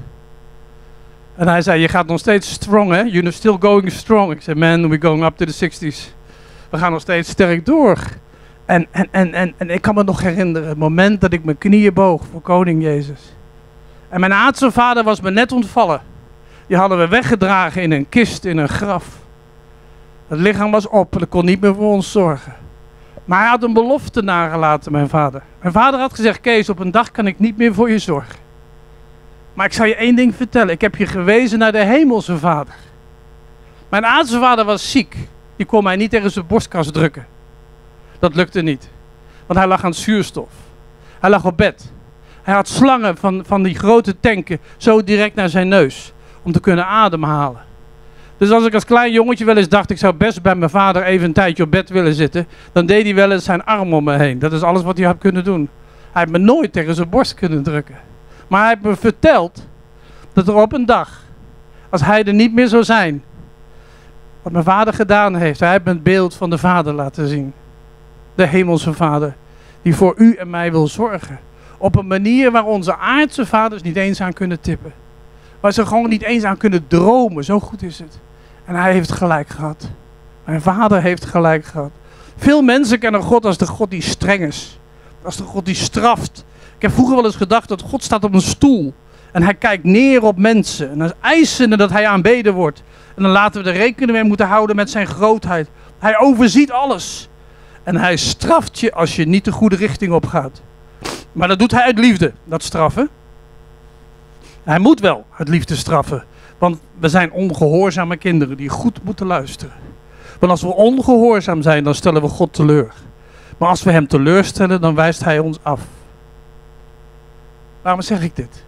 En hij zei, je gaat nog steeds strong, hè? You're still going strong. Ik zei, man, we're going up to the sixties. We gaan nog steeds sterk door. En, en, en, en, en ik kan me nog herinneren, het moment dat ik mijn knieën boog voor koning Jezus. En mijn aardse vader was me net ontvallen. Die hadden we weggedragen in een kist, in een graf. Het lichaam was op en ik kon niet meer voor ons zorgen. Maar hij had een belofte nagelaten, mijn vader. Mijn vader had gezegd, Kees, op een dag kan ik niet meer voor je zorgen. Maar ik zal je één ding vertellen. Ik heb je gewezen naar de hemelse vader. Mijn aardse vader was ziek. Die kon mij niet tegen zijn borstkas drukken. Dat lukte niet. Want hij lag aan zuurstof. Hij lag op bed. Hij had slangen van, van die grote tanken zo direct naar zijn neus. Om te kunnen ademhalen. Dus als ik als klein jongetje wel eens dacht, ik zou best bij mijn vader even een tijdje op bed willen zitten. Dan deed hij wel eens zijn arm om me heen. Dat is alles wat hij had kunnen doen. Hij heeft me nooit tegen zijn borst kunnen drukken. Maar hij heeft me verteld dat er op een dag, als hij er niet meer zou zijn, wat mijn vader gedaan heeft, hij heeft me het beeld van de Vader laten zien. De hemelse Vader, die voor u en mij wil zorgen. Op een manier waar onze aardse vaders niet eens aan kunnen tippen. Waar ze gewoon niet eens aan kunnen dromen, zo goed is het. En hij heeft gelijk gehad. Mijn vader heeft gelijk gehad. Veel mensen kennen God als de God die streng is. Als de God die straft. Ik heb vroeger wel eens gedacht dat God staat op een stoel. En hij kijkt neer op mensen. En dan eisen dat hij aanbeden wordt. En dan laten we er rekening mee moeten houden met zijn grootheid. Hij overziet alles. En hij straft je als je niet de goede richting op gaat. Maar dat doet hij uit liefde, dat straffen. Hij moet wel uit liefde straffen. Want we zijn ongehoorzame kinderen die goed moeten luisteren. Want als we ongehoorzaam zijn, dan stellen we God teleur. Maar als we hem teleurstellen, dan wijst hij ons af. Waarom zeg ik dit?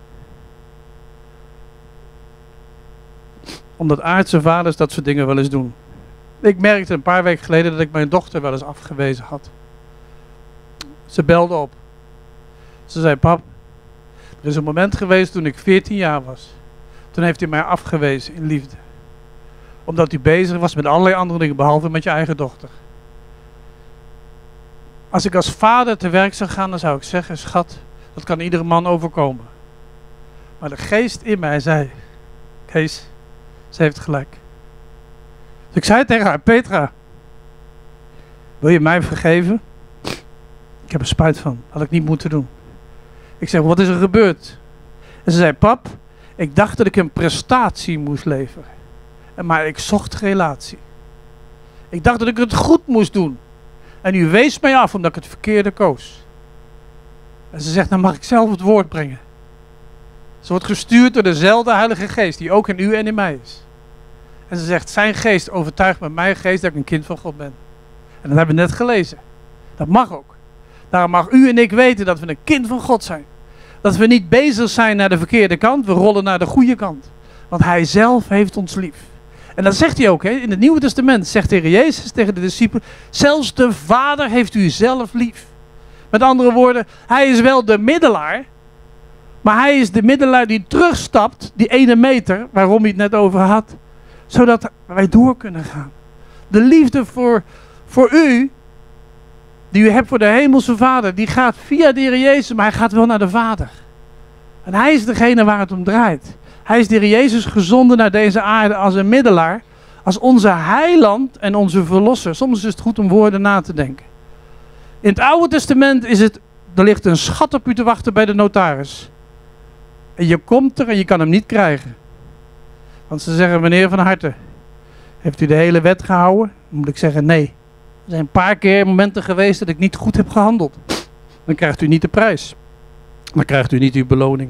Omdat aardse vaders dat soort dingen wel eens doen. Ik merkte een paar weken geleden dat ik mijn dochter wel eens afgewezen had. Ze belde op. Ze zei, pap, er is een moment geweest toen ik veertien jaar was. Toen heeft hij mij afgewezen in liefde. Omdat hij bezig was met allerlei andere dingen, behalve met je eigen dochter. Als ik als vader te werk zou gaan, dan zou ik zeggen, schat, dat kan iedere man overkomen. Maar de geest in mij zei, Kees, ze heeft gelijk. Dus ik zei tegen haar, Petra, wil je mij vergeven? Ik heb er spijt van, dat had ik niet moeten doen. Ik zeg, wat is er gebeurd? En ze zei, pap, ik dacht dat ik een prestatie moest leveren. Maar ik zocht relatie. Ik dacht dat ik het goed moest doen. En u wees mij af omdat ik het verkeerde koos. En ze zegt, dan mag ik zelf het woord brengen. Ze wordt gestuurd door dezelfde Heilige Geest die ook in u en in mij is. En ze zegt, zijn geest overtuigt met mijn geest dat ik een kind van God ben. En dat hebben we net gelezen. Dat mag ook. Daarom mag u en ik weten dat we een kind van God zijn. Dat we niet bezig zijn naar de verkeerde kant, we rollen naar de goede kant. Want hij zelf heeft ons lief. En dat zegt hij ook, hè? In het Nieuwe Testament zegt de Heer Jezus tegen de discipelen, zelfs de Vader heeft u zelf lief. Met andere woorden, hij is wel de middelaar, maar hij is de middelaar die terugstapt, die ene meter, waarom hij het net over had, zodat wij door kunnen gaan. De liefde voor, voor u, die u hebt voor de hemelse Vader, die gaat via de Heer Jezus, maar hij gaat wel naar de Vader. En hij is degene waar het om draait. Hij is de Heer Jezus gezonden naar deze aarde als een middelaar, als onze heiland en onze verlosser. Soms is het goed om woorden na te denken. In het Oude Testament is het, er ligt een schat op u te wachten bij de notaris. En je komt er en je kan hem niet krijgen. Want ze zeggen, meneer Van Harten, heeft u de hele wet gehouden? Dan moet ik zeggen, nee. Er zijn een paar keer momenten geweest dat ik niet goed heb gehandeld. Dan krijgt u niet de prijs. Dan krijgt u niet uw beloning.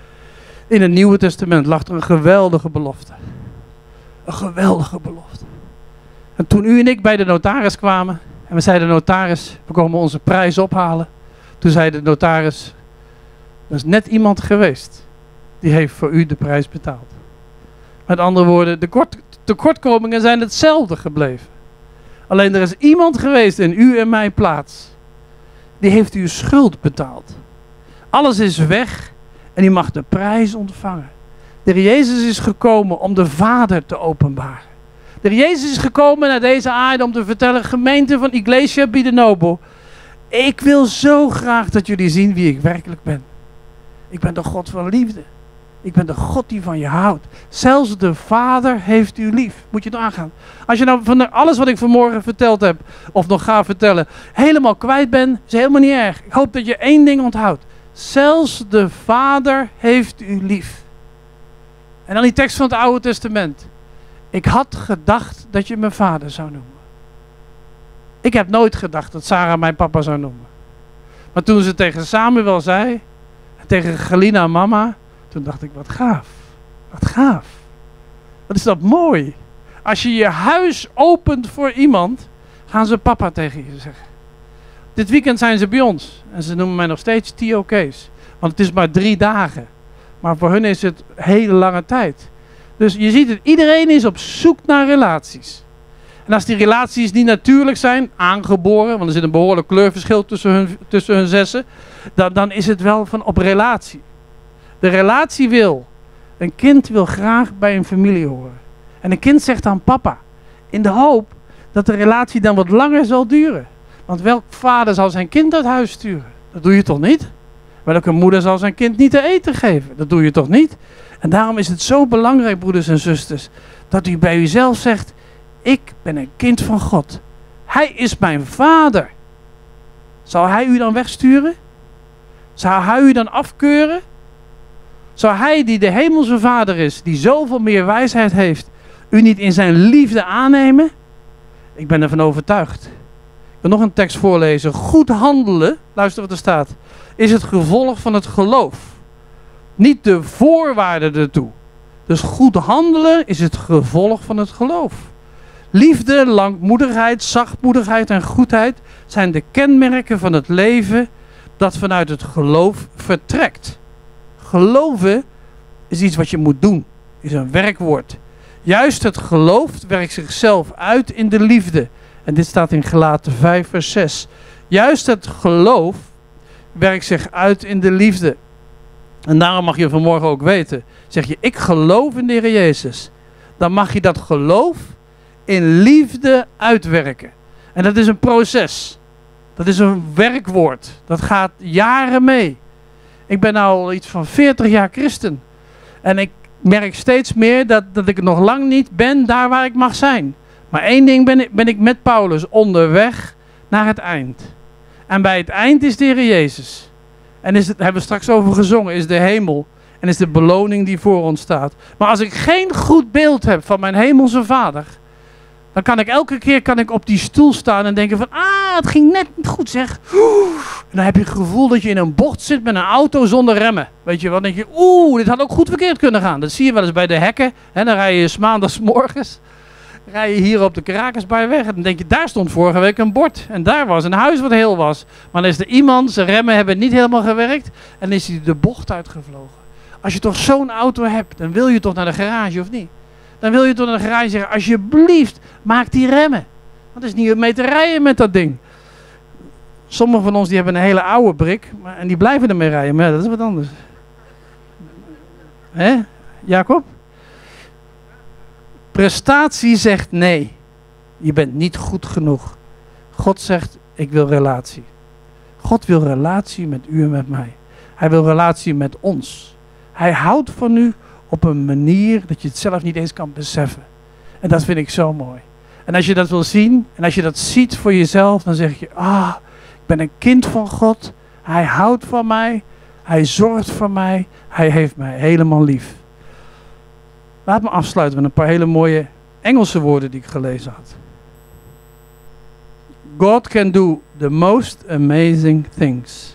In het Nieuwe Testament lag er een geweldige belofte. Een geweldige belofte. En toen u en ik bij de notaris kwamen, en we zeiden, notaris, we komen onze prijs ophalen. Toen zei de notaris, er is net iemand geweest, die heeft voor u de prijs betaald. Met andere woorden, de kort, tekortkomingen zijn hetzelfde gebleven. Alleen er is iemand geweest in u en mijn plaats, die heeft uw schuld betaald. Alles is weg. En die mag de prijs ontvangen. De Heer Jezus is gekomen om de Vader te openbaren. De Heer Jezus is gekomen naar deze aarde om te vertellen, gemeente van Iglesia Bidenobo, ik wil zo graag dat jullie zien wie ik werkelijk ben. Ik ben de God van liefde. Ik ben de God die van je houdt. Zelfs de Vader heeft u lief. Moet je het aangaan. Als je nou van alles wat ik vanmorgen verteld heb, of nog ga vertellen, helemaal kwijt bent, is helemaal niet erg. Ik hoop dat je één ding onthoudt. Zelfs de Vader heeft u lief. En dan die tekst van het Oude Testament. Ik had gedacht dat je mijn vader zou noemen. Ik heb nooit gedacht dat Sarah mijn papa zou noemen. Maar toen ze tegen Samuel zei, en tegen Galina mama, toen dacht ik, wat gaaf. Wat gaaf. Wat is dat mooi. Als je je huis opent voor iemand, gaan ze papa tegen je zeggen. Dit weekend zijn ze bij ons. En ze noemen mij nog steeds T O K's. Want het is maar drie dagen. Maar voor hun is het hele lange tijd. Dus je ziet het, iedereen is op zoek naar relaties. En als die relaties niet natuurlijk zijn, aangeboren, want er zit een behoorlijk kleurverschil tussen hun, tussen hun zessen, dan, dan is het wel van op relatie. De relatie wil, een kind wil graag bij een familie horen. En een kind zegt dan papa, in de hoop dat de relatie dan wat langer zal duren. Want welk vader zal zijn kind uit huis sturen? Dat doe je toch niet? Welke moeder zal zijn kind niet te eten geven? Dat doe je toch niet? En daarom is het zo belangrijk, broeders en zusters, dat u bij uzelf zegt, ik ben een kind van God. Hij is mijn vader. Zal hij u dan wegsturen? Zou hij u dan afkeuren? Zou hij die de hemelse vader is, die zoveel meer wijsheid heeft, u niet in zijn liefde aannemen? Ik ben ervan overtuigd. wil nog een tekst voorlezen. Goed handelen, luister wat er staat, is het gevolg van het geloof. Niet de voorwaarde ertoe. Dus goed handelen is het gevolg van het geloof. Liefde, langmoedigheid, zachtmoedigheid en goedheid zijn de kenmerken van het leven dat vanuit het geloof vertrekt. Geloven is iets wat je moet doen, is een werkwoord. Juist het geloof werkt zichzelf uit in de liefde. En dit staat in Galaten vijf vers zes. Juist het geloof werkt zich uit in de liefde. En daarom mag je vanmorgen ook weten, zeg je ik geloof in de Heer Jezus. Dan mag je dat geloof in liefde uitwerken. En dat is een proces. Dat is een werkwoord. Dat gaat jaren mee. Ik ben al iets van veertig jaar christen. En ik merk steeds meer dat, dat ik nog lang niet ben daar waar ik mag zijn. Maar één ding ben ik, ben ik met Paulus onderweg naar het eind. En bij het eind is de Heer Jezus. En is het, hebben we straks over gezongen, is de hemel. En is de beloning die voor ons staat. Maar als ik geen goed beeld heb van mijn hemelse Vader, dan kan ik elke keer kan ik op die stoel staan en denken van, ah, het ging net niet goed zeg. Oeh. En dan heb je het gevoel dat je in een bocht zit met een auto zonder remmen. Weet je wel, dan denk je, oeh, dit had ook goed verkeerd kunnen gaan. Dat zie je wel eens bij de hekken. Hè, dan rij je 's maandagsmorgens, rij je hier op de Krakersbaai weg. En dan denk je, daar stond vorige week een bord. En daar was een huis wat heel was. Maar dan is er iemand, zijn remmen hebben niet helemaal gewerkt. En dan is hij de bocht uitgevlogen. Als je toch zo'n auto hebt, dan wil je toch naar de garage of niet? Dan wil je toch naar de garage zeggen, alsjeblieft, maak die remmen. Want het is niet mee te rijden met dat ding. Sommigen van ons die hebben een hele oude brik, maar, en die blijven ermee rijden. Maar ja, dat is wat anders. Hè, Jacob? Prestatie zegt nee. Je bent niet goed genoeg. God zegt, ik wil relatie. God wil relatie met u en met mij. Hij wil relatie met ons. Hij houdt van u op een manier dat je het zelf niet eens kan beseffen. En dat vind ik zo mooi. En als je dat wil zien, en als je dat ziet voor jezelf, dan zeg je, ah, ik ben een kind van God. Hij houdt van mij. Hij zorgt voor mij. Hij heeft mij helemaal lief. Laat me afsluiten met een paar hele mooie Engelse woorden die ik gelezen had. God can do the most amazing things.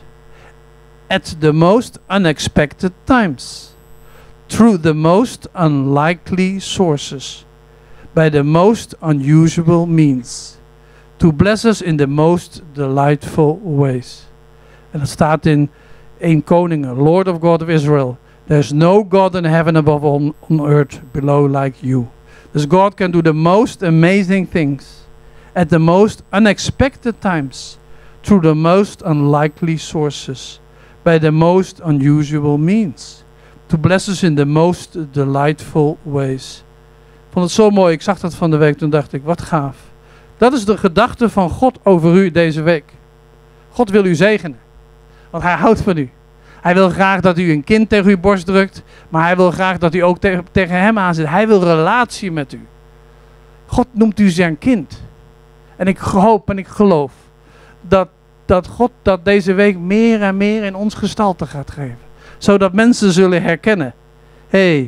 At the most unexpected times. Through the most unlikely sources. By the most unusual means. To bless us in the most delightful ways. En dat staat in Eerste Koningen, Lord of God of Israel. There's no God in heaven above on, on earth below like you. Dus God can do the most amazing things. At the most unexpected times. Through the most unlikely sources. By the most unusual means. To bless us in the most delightful ways. Ik vond het zo mooi. Ik zag dat van de week. Toen dacht ik, wat gaaf. Dat is de gedachte van God over u deze week. God wil u zegenen. Want hij houdt van u. Hij wil graag dat u een kind tegen uw borst drukt. Maar hij wil graag dat u ook tegen, tegen hem aanzet. Hij wil relatie met u. God noemt u zijn kind. En ik hoop en ik geloof dat, dat God dat deze week meer en meer in ons gestalte gaat geven. Zodat mensen zullen herkennen. Hé, hey,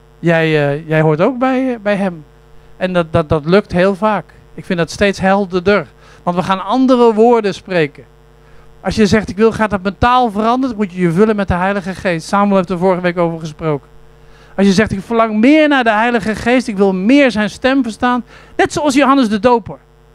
jij, uh, jij hoort ook bij, uh, bij hem. En dat, dat, dat lukt heel vaak. Ik vind dat steeds helderder. Want we gaan andere woorden spreken. Als je zegt, ik wil graag dat mijn taal verandert, moet je je vullen met de Heilige Geest. Samuel heeft er vorige week over gesproken. Als je zegt, ik verlang meer naar de Heilige Geest, ik wil meer zijn stem verstaan. Net zoals Johannes de Doper.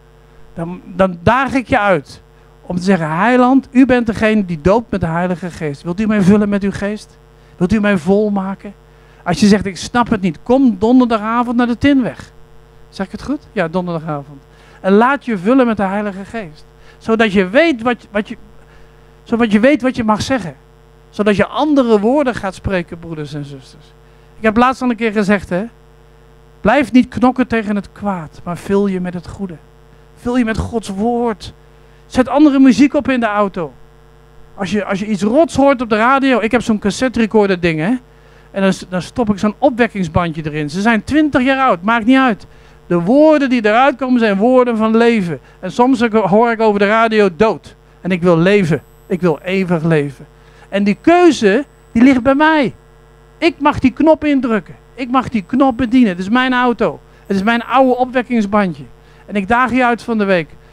Dan, dan daag ik je uit om te zeggen, Heiland, u bent degene die doopt met de Heilige Geest. Wilt u mij vullen met uw geest? Wilt u mij volmaken? Als je zegt, ik snap het niet, kom donderdagavond naar de Tinweg. Zeg ik het goed? Ja, donderdagavond. En laat je vullen met de Heilige Geest. Zodat je weet wat, wat je, zodat je weet wat je mag zeggen. Zodat je andere woorden gaat spreken, broeders en zusters. Ik heb laatst al een keer gezegd, hè. Blijf niet knokken tegen het kwaad, maar vul je met het goede. Vul je met Gods woord. Zet andere muziek op in de auto. Als je, als je iets rots hoort op de radio. Ik heb zo'n cassette recorder ding, hè. En dan, dan stop ik zo'n opwekkingsbandje erin. Ze zijn twintig jaar oud, maakt niet uit. De woorden die eruit komen zijn woorden van leven. En soms hoor ik over de radio dood. En ik wil leven. Ik wil eeuwig leven. En die keuze, die ligt bij mij. Ik mag die knop indrukken. Ik mag die knop bedienen. Het is mijn auto. Het is mijn oude opwekkingsbandje. En ik daag je uit van de week.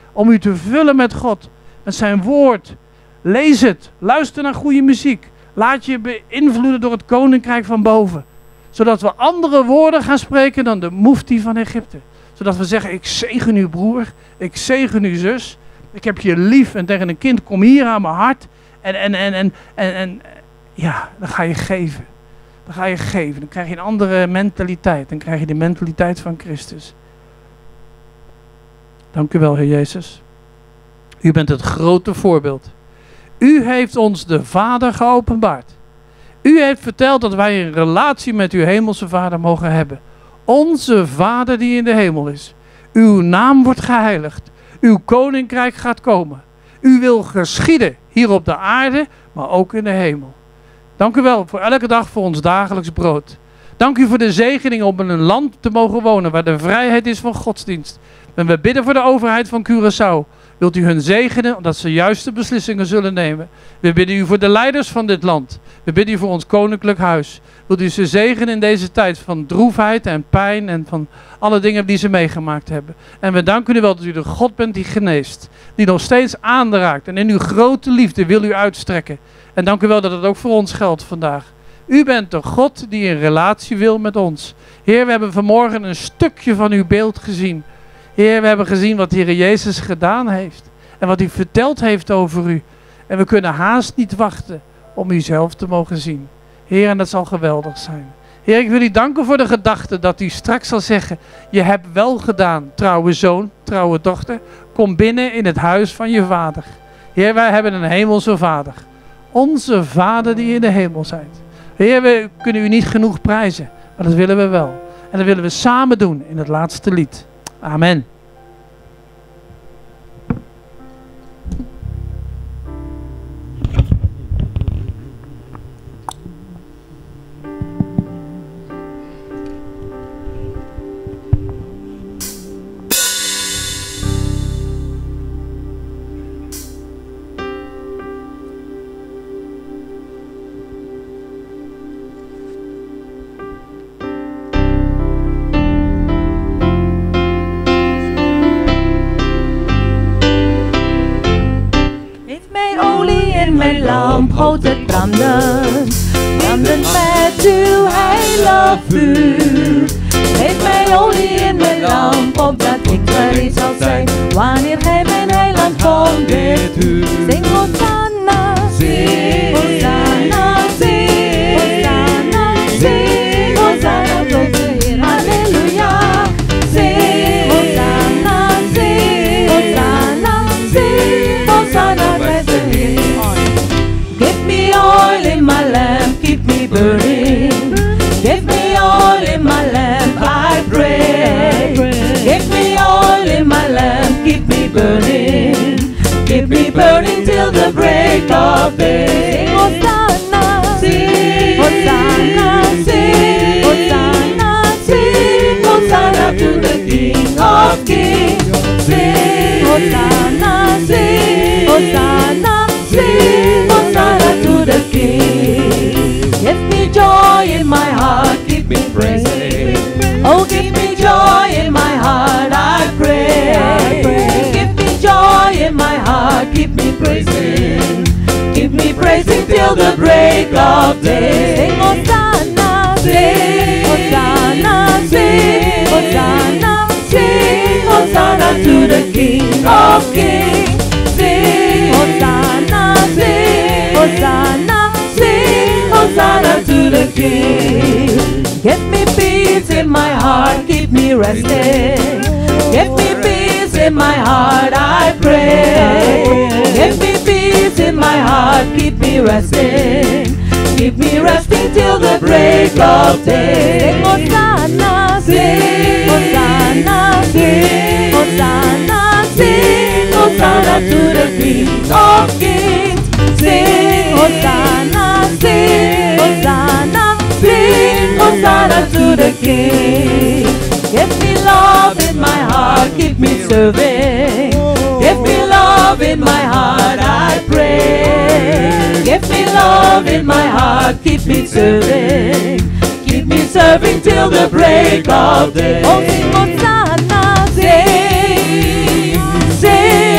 om u te vullen met God, met zijn woord. Lees het, luister naar goede muziek. Laat je beïnvloeden door het koninkrijk van boven. Zodat we andere woorden gaan spreken dan de mufti van Egypte. Zodat we zeggen, ik zegen uw broer, ik zegen uw zus. Ik heb je lief en tegen een kind, kom hier aan mijn hart. En, en, en, en, en, en ja, dan ga je geven. Dan ga je geven. Dan krijg je een andere mentaliteit. Dan krijg je de mentaliteit van Christus. Dank u wel, Heer Jezus. U bent het grote voorbeeld. U heeft ons de Vader geopenbaard. U heeft verteld dat wij een relatie met uw hemelse Vader mogen hebben. Onze Vader die in de hemel is. Uw naam wordt geheiligd. Uw koninkrijk gaat komen. U wil geschieden hier op de aarde, maar ook in de hemel. Dank u wel voor elke dag voor ons dagelijks brood. Dank u voor de zegening om in een land te mogen wonen waar de vrijheid is van godsdienst. En we bidden voor de overheid van Curaçao. Wilt u hun zegenen, omdat ze juiste beslissingen zullen nemen. We bidden u voor de leiders van dit land. We bidden u voor ons koninklijk huis. Wilt u ze zegenen in deze tijd van droefheid en pijn en van alle dingen die ze meegemaakt hebben. En we danken u wel dat u de God bent die geneest. Die nog steeds aanraakt. En in uw grote liefde wil u uitstrekken. En dank u wel dat het ook voor ons geldt vandaag. U bent de God die een relatie wil met ons. Heer, we hebben vanmorgen een stukje van uw beeld gezien. Heer, we hebben gezien wat de Heer Jezus gedaan heeft. En wat hij verteld heeft over u. En we kunnen haast niet wachten om u zelf te mogen zien. Heer, en dat zal geweldig zijn. Heer, ik wil u danken voor de gedachte dat u straks zal zeggen. Je hebt wel gedaan, trouwe zoon, trouwe dochter. Kom binnen in het huis van je vader. Heer, wij hebben een hemelse vader. Onze Vader die in de hemel zijt. Heer, we kunnen u niet genoeg prijzen. Maar dat willen we wel. En dat willen we samen doen in het laatste lied. Amen. Mijn lamp houdt het branden, branden met uw heilig vuur. Geef mij olie in mijn lamp, opdat ik gereed zal zijn, wanneer gij mijn heiland komt dit uur. Zing Hosanna, zing Hosanna, zing Hosanna, zing Hosanna tot de Heer, halleluja. Zing Hosanna, zing Hosanna, zing Hosanna met de Heer. Give me oil in my lamp, keep me burning. Give me oil in my lamp, I pray. Give me oil in my lamp, keep me burning. Keep me burning till the break of day. Sing Hosanna, sing Hosanna, sing Hosanna, sing Hosanna to the King of Kings. Sing Hosanna, sing Hosanna, sing Hosanna to the King. Give me joy in my heart, keep me praising. Oh, give me joy in my heart, I pray. Give me joy in my heart, keep me praising. Keep me praising till the break of day. Sing Hosanna, sing Hosanna, sing Hosanna, sing Hosanna to the King of Kings. Sing Hosanna, sing Hosanna, sing Hosanna to the King. Give me peace in my heart, keep me resting. Give me peace in my heart, I pray. Give me peace in my heart, keep me resting. Keep me resting till the break of day. Sing Hosanna, sing Hosanna, sing Hosanna, sing Hosanna to the King of Kings. Sing Hosanna, sing Hosanna, sing Hosanna to the King. Give me love in my heart, keep me serving. Give me love in my heart, I pray. Give me love in my heart, keep me serving. Keep me serving till the break of day. Oh, sing Hosanna, sing, sing.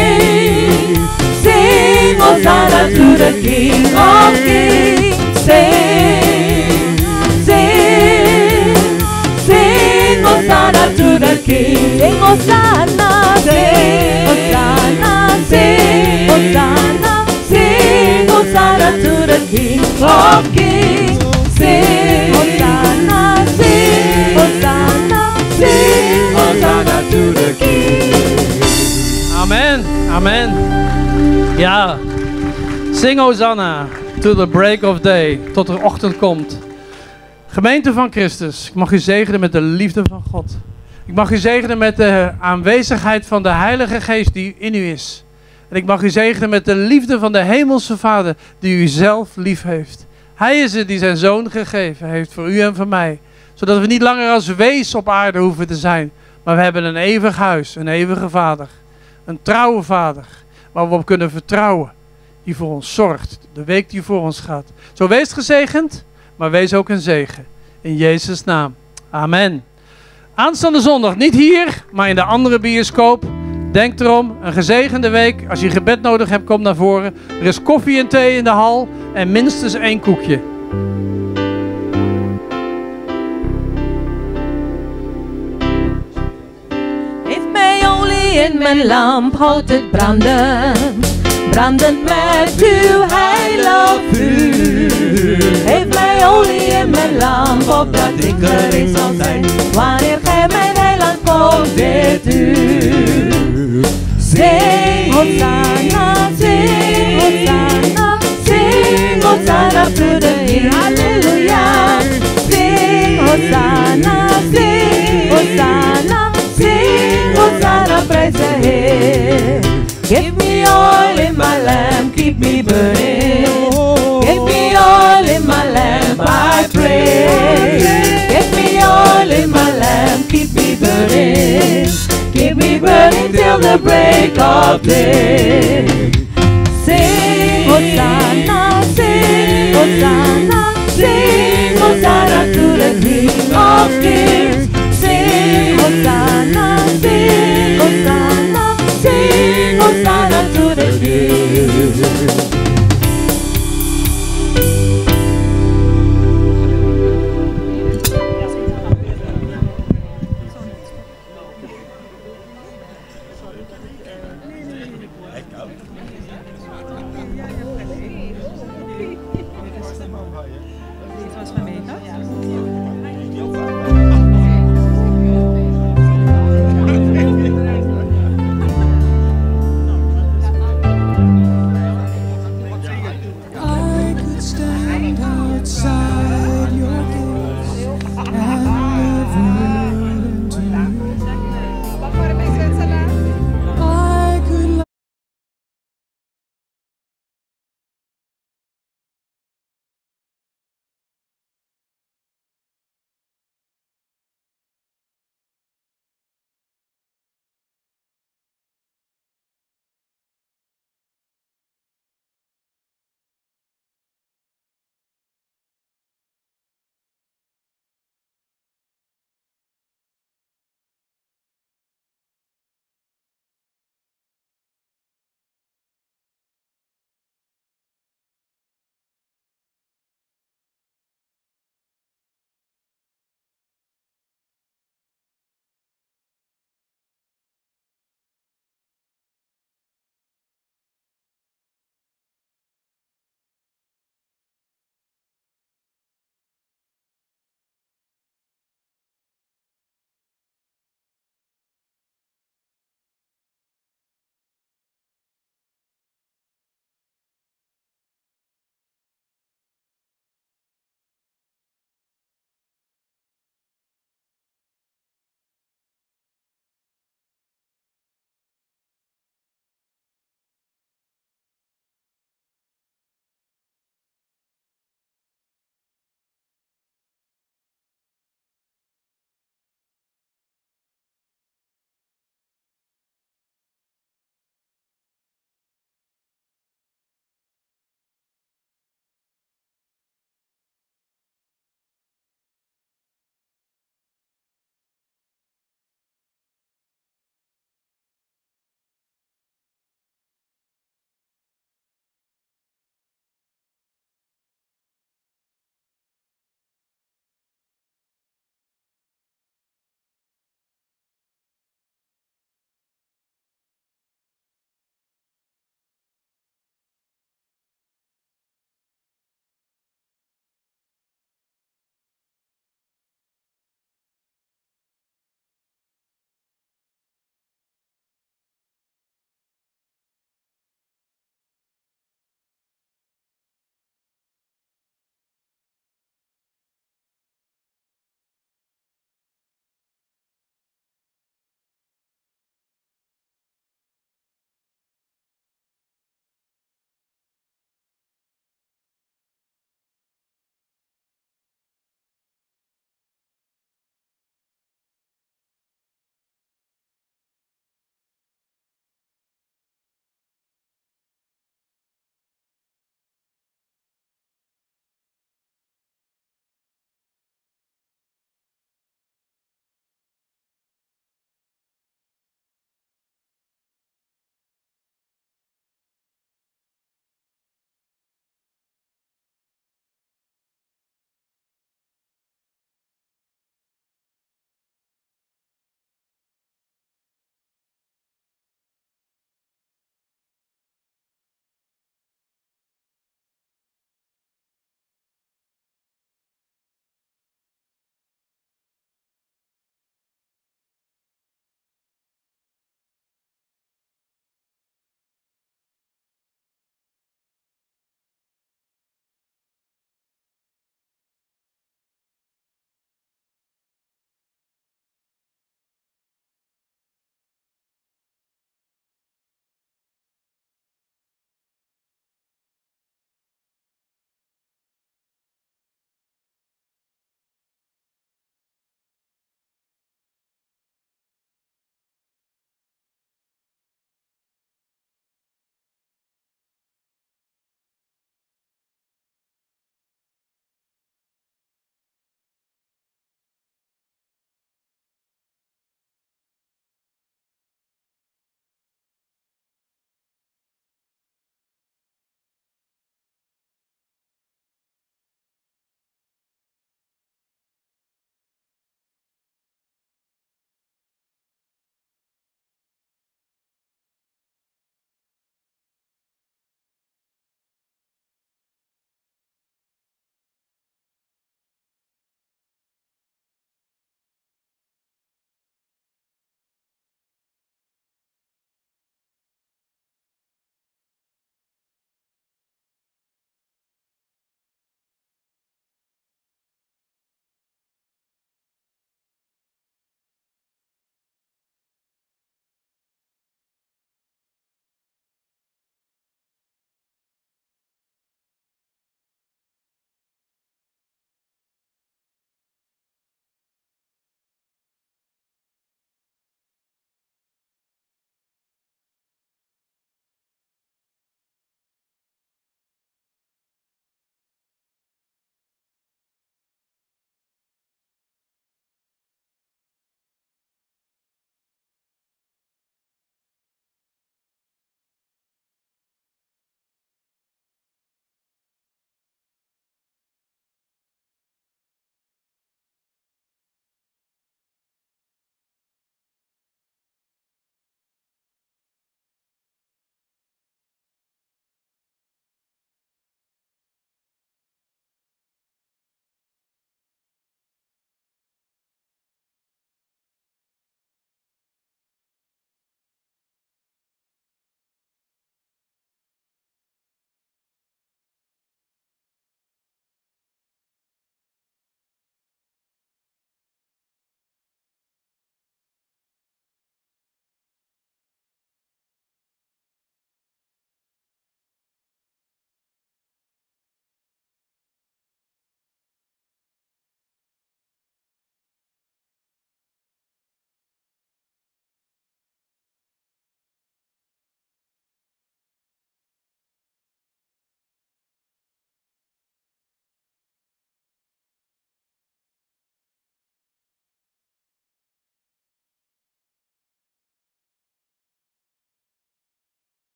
Hosanna to the King of Kings. Sing, sing, sing Hosanna to the King. Sing Hosanna, sing Hosanna, sing Hosanna, sing Hosanna to the King of Kings. Sing Hosanna, sing Hosanna, sing Hosanna to the King. Amen, amen. Ja, zing Hosanna to the break of day, tot er ochtend komt. Gemeente van Christus, ik mag u zegenen met de liefde van God. Ik mag u zegenen met de aanwezigheid van de Heilige Geest die in u is. En ik mag u zegenen met de liefde van de Hemelse Vader die u zelf lief heeft. Hij is het die zijn Zoon gegeven heeft voor u en voor mij. Zodat we niet langer als wees op aarde hoeven te zijn. Maar we hebben een eeuwig huis, een eeuwige Vader. Een trouwe Vader, waar we op kunnen vertrouwen. Die voor ons zorgt, de week die voor ons gaat. Zo wees gezegend, maar wees ook een zegen. In Jezus' naam. Amen. Aanstaande zondag, niet hier, maar in de andere bioscoop. Denk erom, een gezegende week. Als je gebed nodig hebt, kom naar voren. Er is koffie en thee in de hal en minstens één koekje. Geef mij olie in mijn lamp, houd het branden. Brandend met uw heilig vuur. Geef mij olie in mijn lamp, opdat ik gereed zal zijn. Wanneer gij mijn heiland komt dit uur. Zing Hosanna, zing Hosanna, zing Hosanna to the King. Halleluja. Zing Hosanna, zing Hosanna, zing Hosanna, prijs de Heer. Give me oil in my lamp, keep me burning. Give me oil in my lamp, I pray. Give me oil in my lamp, keep me burning. Keep me burning till the break of day. Sing Hosanna, sing Hosanna, sing Hosanna to the King of Kings. Sing Hosanna, sing Hosanna, sing Hosanna to the King. Dit was van mij, toch?